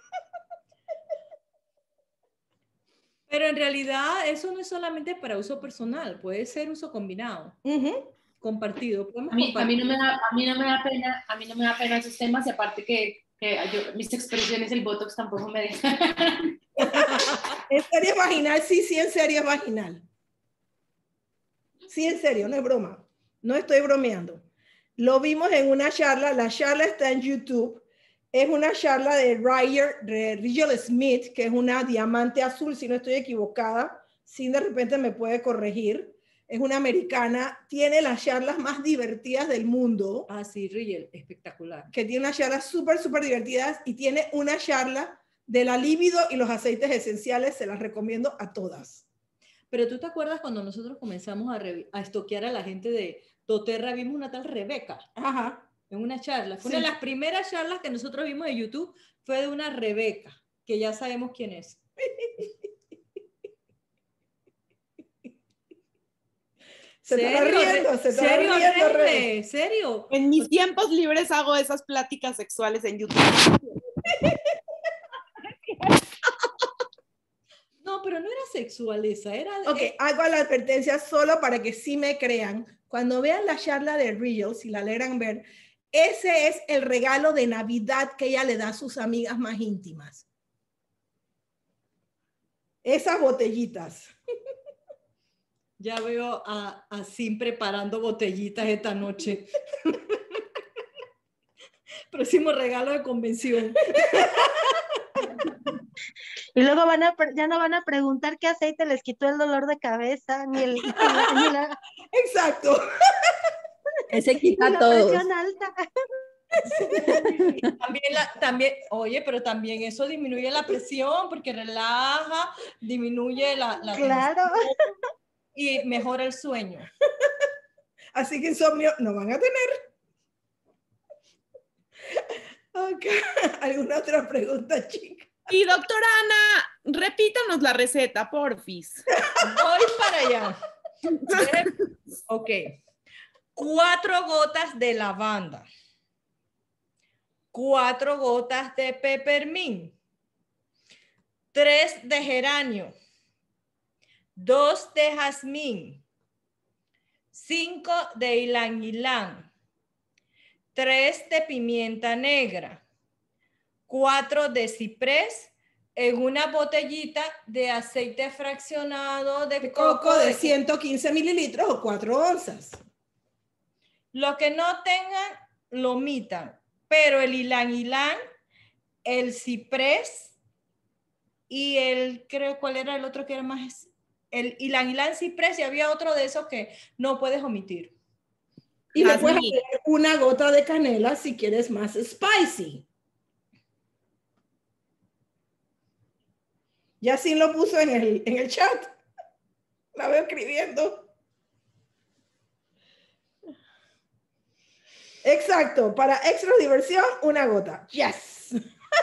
Pero en realidad eso no es solamente para uso personal, puede ser uso combinado. Uh-huh. Compartido. A mí, a, mí no me da, a mí no me da pena, a mí no me da pena esos temas y aparte que, que yo, mis expresiones, el botox tampoco me dejan. ¿En serio vaginal? Sí, sí, en serio vaginal. Sí, en serio, no es broma. No estoy bromeando. Lo vimos en una charla, la charla está en YouTube. Es una charla de Ryer, de Rigel Smith, que es una diamante azul, si no estoy equivocada. Si de repente me puede corregir. Es una americana, tiene las charlas más divertidas del mundo. Ah, sí, Rigel, espectacular. Que tiene unas charlas súper, súper divertidas y tiene una charla de la libido y los aceites esenciales, se las recomiendo a todas. Pero tú te acuerdas cuando nosotros comenzamos a, a estoquear a la gente de doTERRA, vimos una tal Rebeca. Ajá. En una charla. Fue Sí. una de las primeras charlas que nosotros vimos en YouTube, fue de una Rebeca, que ya sabemos quién es. Se te está riendo, se te está ¿Serio, riendo, Rebe? Rebe. ¿Serio? En mis tiempos libres hago esas pláticas sexuales en YouTube. sexual esa, era... Ok, eh, hago la advertencia solo para que sí me crean. Cuando vean la charla de Reels y la logran ver, ese es el regalo de Navidad que ella le da a sus amigas más íntimas. Esas botellitas. Ya veo a, a Sim preparando botellitas esta noche. Próximo regalo de convención. Y luego van a, ya no van a preguntar qué aceite les quitó el dolor de cabeza, ni el... Ni la, ni la, exacto. Ese quita la todos. presión alta. También, la, también, oye, pero también eso disminuye la presión porque relaja, disminuye la, la claro. y mejora el sueño. Así que insomnio no van a tener. Okay. ¿Alguna otra pregunta, chica? Y doctora Ana, repítanos la receta, porfis. Voy para allá. Ok. Cuatro gotas de lavanda. Cuatro gotas de peppermint. Tres de geranio. Dos de jazmín. Cinco de ylang ylang. Tres de pimienta negra. Cuatro de ciprés en una botellita de aceite fraccionado de, de coco, coco de, de ciento quince mililitros o cuatro onzas. Lo que no tengan, lo omitan. Pero el ylang ylang, el ciprés y el, creo, ¿cuál era el otro que era más? El ylang ylang, ciprés, y había otro de esos que no puedes omitir. Y le puedes poner una gota de canela si quieres más spicy. Ya sí lo puso en el, en el chat. La veo escribiendo. Exacto. Para extra diversión, una gota. Yes.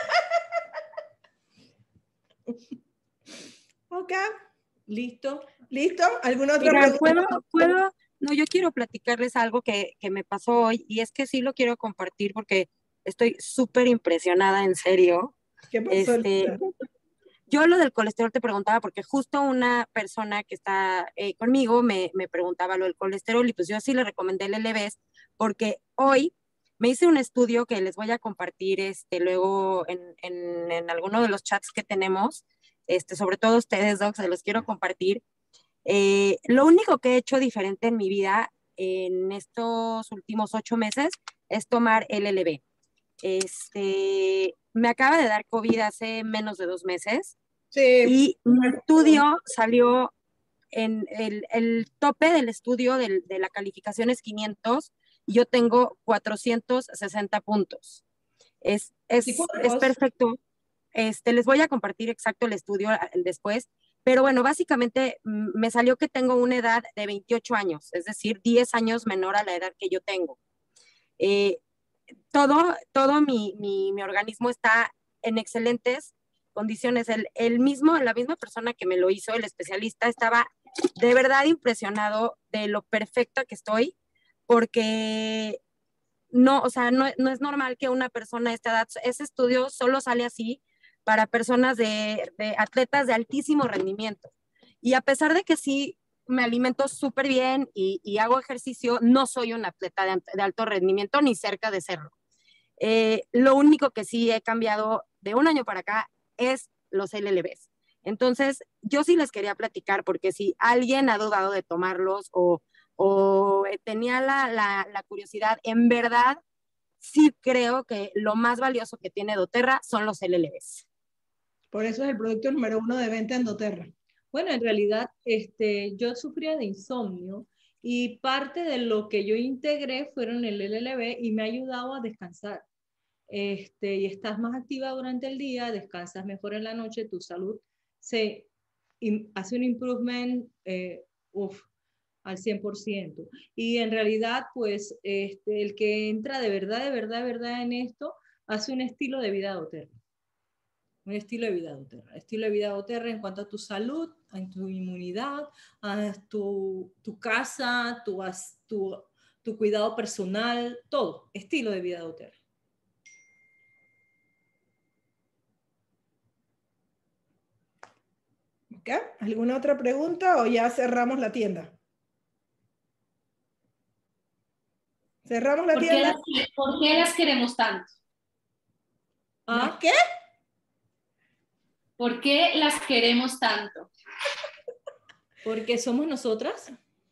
Ok. ¿Listo? ¿Listo? ¿Alguna otra Mira, pregunta? ¿puedo, puedo? No, yo quiero platicarles algo que, que me pasó hoy y es que sí lo quiero compartir porque estoy súper impresionada, en serio. ¿Qué pasó? Este, yo lo del colesterol te preguntaba porque justo una persona que está eh, conmigo me, me preguntaba lo del colesterol y pues yo así le recomendé el L B S porque hoy me hice un estudio que les voy a compartir este, luego en, en, en alguno de los chats que tenemos, este, sobre todo ustedes, Doc, se los quiero compartir. Eh, lo único que he hecho diferente en mi vida en estos últimos ocho meses es tomar el L B. Este, me acaba de dar COVID hace menos de dos meses sí. Y mi estudio salió en el, el tope del estudio del, de la calificación es quinientos y yo tengo cuatrocientos sesenta puntos. Es, es, es perfecto. Este, les voy a compartir exacto el estudio después, pero bueno, básicamente me salió que tengo una edad de veintiocho años, es decir, diez años menor a la edad que yo tengo. Eh, todo todo mi, mi, mi organismo está en excelentes condiciones. El, el mismo, la misma persona que me lo hizo, el especialista, estaba de verdad impresionado de lo perfecta que estoy, porque no, o sea, no, no es normal que una persona de esta edad, ese estudio solo sale así para personas de, de atletas de altísimo rendimiento. Y a pesar de que sí me alimento súper bien y, y hago ejercicio, no soy un atleta de, de alto rendimiento ni cerca de serlo. Eh, lo único que sí he cambiado de un año para acá es los L L Bs. Entonces, yo sí les quería platicar porque si alguien ha dudado de tomarlos o, o tenía la, la, la curiosidad, en verdad sí creo que lo más valioso que tiene doTERRA son los L L Bs. Por eso es el producto número uno de venta en doTERRA. Bueno, en realidad este, yo sufría de insomnio y parte de lo que yo integré fueron el L L B y me ha ayudado a descansar. Este, y estás más activa durante el día, descansas mejor en la noche, tu salud se hace un improvement eh, uf, al cien por ciento. Y en realidad, pues, este, el que entra de verdad, de verdad, de verdad en esto, hace un estilo de vida doTERRA. Un estilo de vida doTERRA. Estilo de vida doTERRA en cuanto a tu salud, a tu inmunidad, a tu, tu casa, tu, tu, tu cuidado personal, todo. Estilo de vida doTERRA. Ok, ¿Ok? ¿Alguna otra pregunta o ya cerramos la tienda? ¿Cerramos la ¿Por qué, tienda? las, ¿Por qué las queremos tanto? ¿Las qué? ¿Por qué las queremos tanto? Porque somos nosotras.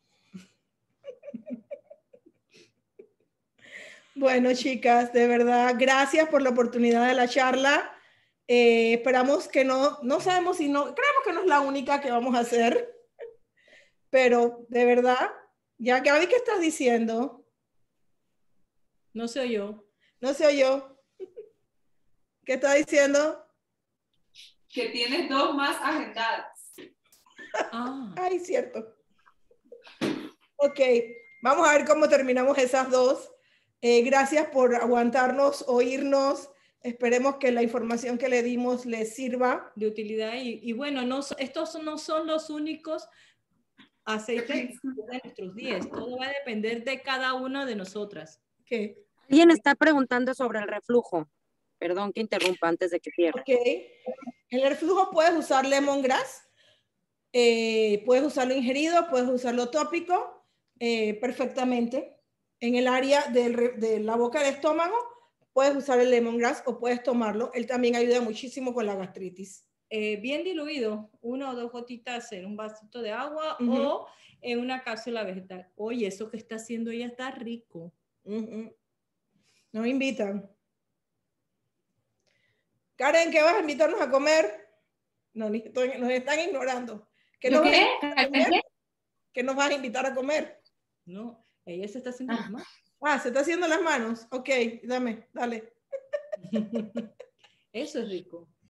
Bueno, chicas, de verdad, gracias por la oportunidad de la charla. Eh, esperamos que no, no sabemos si no, creemos que no es la única que vamos a hacer, pero de verdad, ya Gaby, ¿qué estás diciendo? No se oyó. No se oyó. ¿Qué está diciendo? Que tienes dos más agendadas. Ah. Ay, cierto. Ok, vamos a ver cómo terminamos esas dos. Eh, gracias por aguantarnos, oírnos. Esperemos que la información que le dimos les sirva. De utilidad. Y, y bueno, no, estos no son los únicos aceites de nuestros días. Todo va a depender de cada una de nosotras. ¿Qué? Alguien está preguntando sobre el reflujo. Perdón que interrumpa antes de que pierda. Ok. En el reflujo puedes usar lemongrass. Eh, puedes usarlo ingerido, puedes usarlo tópico, eh, perfectamente. En el área del, de la boca del estómago, puedes usar el lemongrass o puedes tomarlo. Él también ayuda muchísimo con la gastritis. Eh, bien diluido, una o dos gotitas en un vasito de agua Uh-huh. o en una cápsula vegetal. Oye, eso que está haciendo ella está rico. Uh-huh. Nos invitan. Karen, ¿qué vas a invitarnos a comer? No, ni, nos están ignorando. ¿Qué nos, ¿Qué? ¿Qué? ¿Qué nos vas a invitar a comer? No, ella se está haciendo Ah. las manos. Ah, se está haciendo las manos. Ok, dame, dale. Eso es rico.